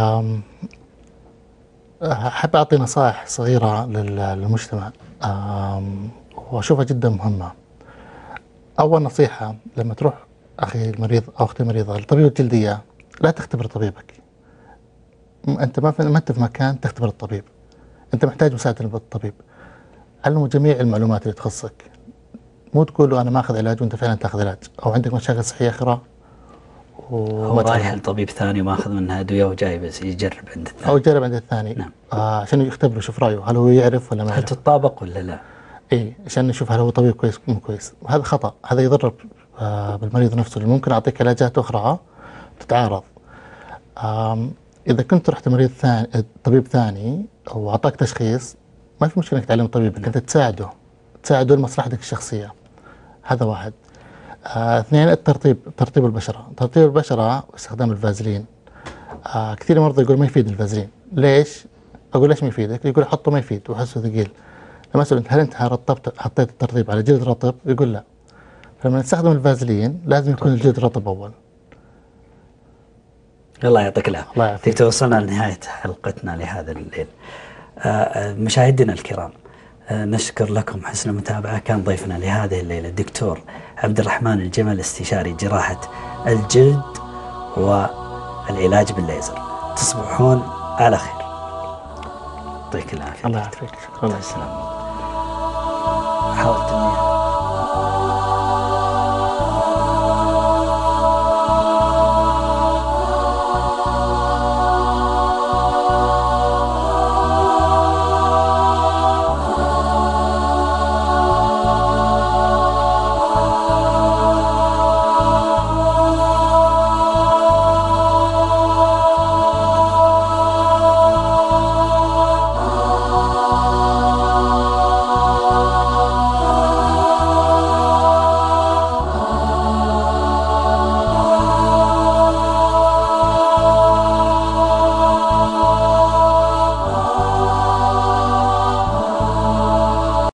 احب اعطي نصائح صغيره للمجتمع واشوفها جدا مهمه. اول نصيحه، لما تروح اخي المريض او اختي المريضه لطبيب الجلديه، لا تختبر طبيبك. انت ما انت في مكان تختبر الطبيب، انت محتاج مساعده الطبيب. علمه جميع المعلومات اللي تخصك، مو تقول له انا ما اخذ علاج وانت فعلا تاخذ علاج، او عندك مشاكل صحيه اخرى هو رايح لطبيب ثاني وماخذ منها ادويه وجاي بس يجرب عند الثاني، او يجرب عند الثاني. نعم. عشان يختبره يشوف رايه هل هو يعرف ولا ما يعرف، هل تتطابق ولا لا. اي، عشان نشوف هل هو طبيب كويس مو كويس. وهذا خطا، هذا يضر بالمريض نفسه، اللي ممكن اعطيك علاجات اخرى تتعارض. اذا كنت رحت مريض ثاني، طبيب ثاني، واعطاك تشخيص، ما في مشكله انك تعلم طبيبك، انت تساعده لمصلحتك الشخصيه. هذا واحد. اثنين، ترطيب البشره واستخدام الفازلين. كثير مرضى يقول ما يفيد الفازلين. ليش؟ اقول ليش ما يفيدك؟ يقول حطه ما يفيد وحسه ثقيل. لما اسال هل انت حطيت الترطيب على جلد رطب؟ يقول لا. فلما نستخدم الفازلين لازم يكون الجلد رطب اول. الله يعطيك العافيه. الله يعافيك. دكتور، وصلنا لنهايه حلقتنا لهذا الليل. مشاهدينا الكرام، نشكر لكم حسن المتابعة. كان ضيفنا لهذه الليلة الدكتور عبد الرحمن الجمل، استشاري جراحة الجلد والعلاج بالليزر. تصبحون على خير. يعطيك العافية. الله يعافيك. شكرا. السلام. حاولت اني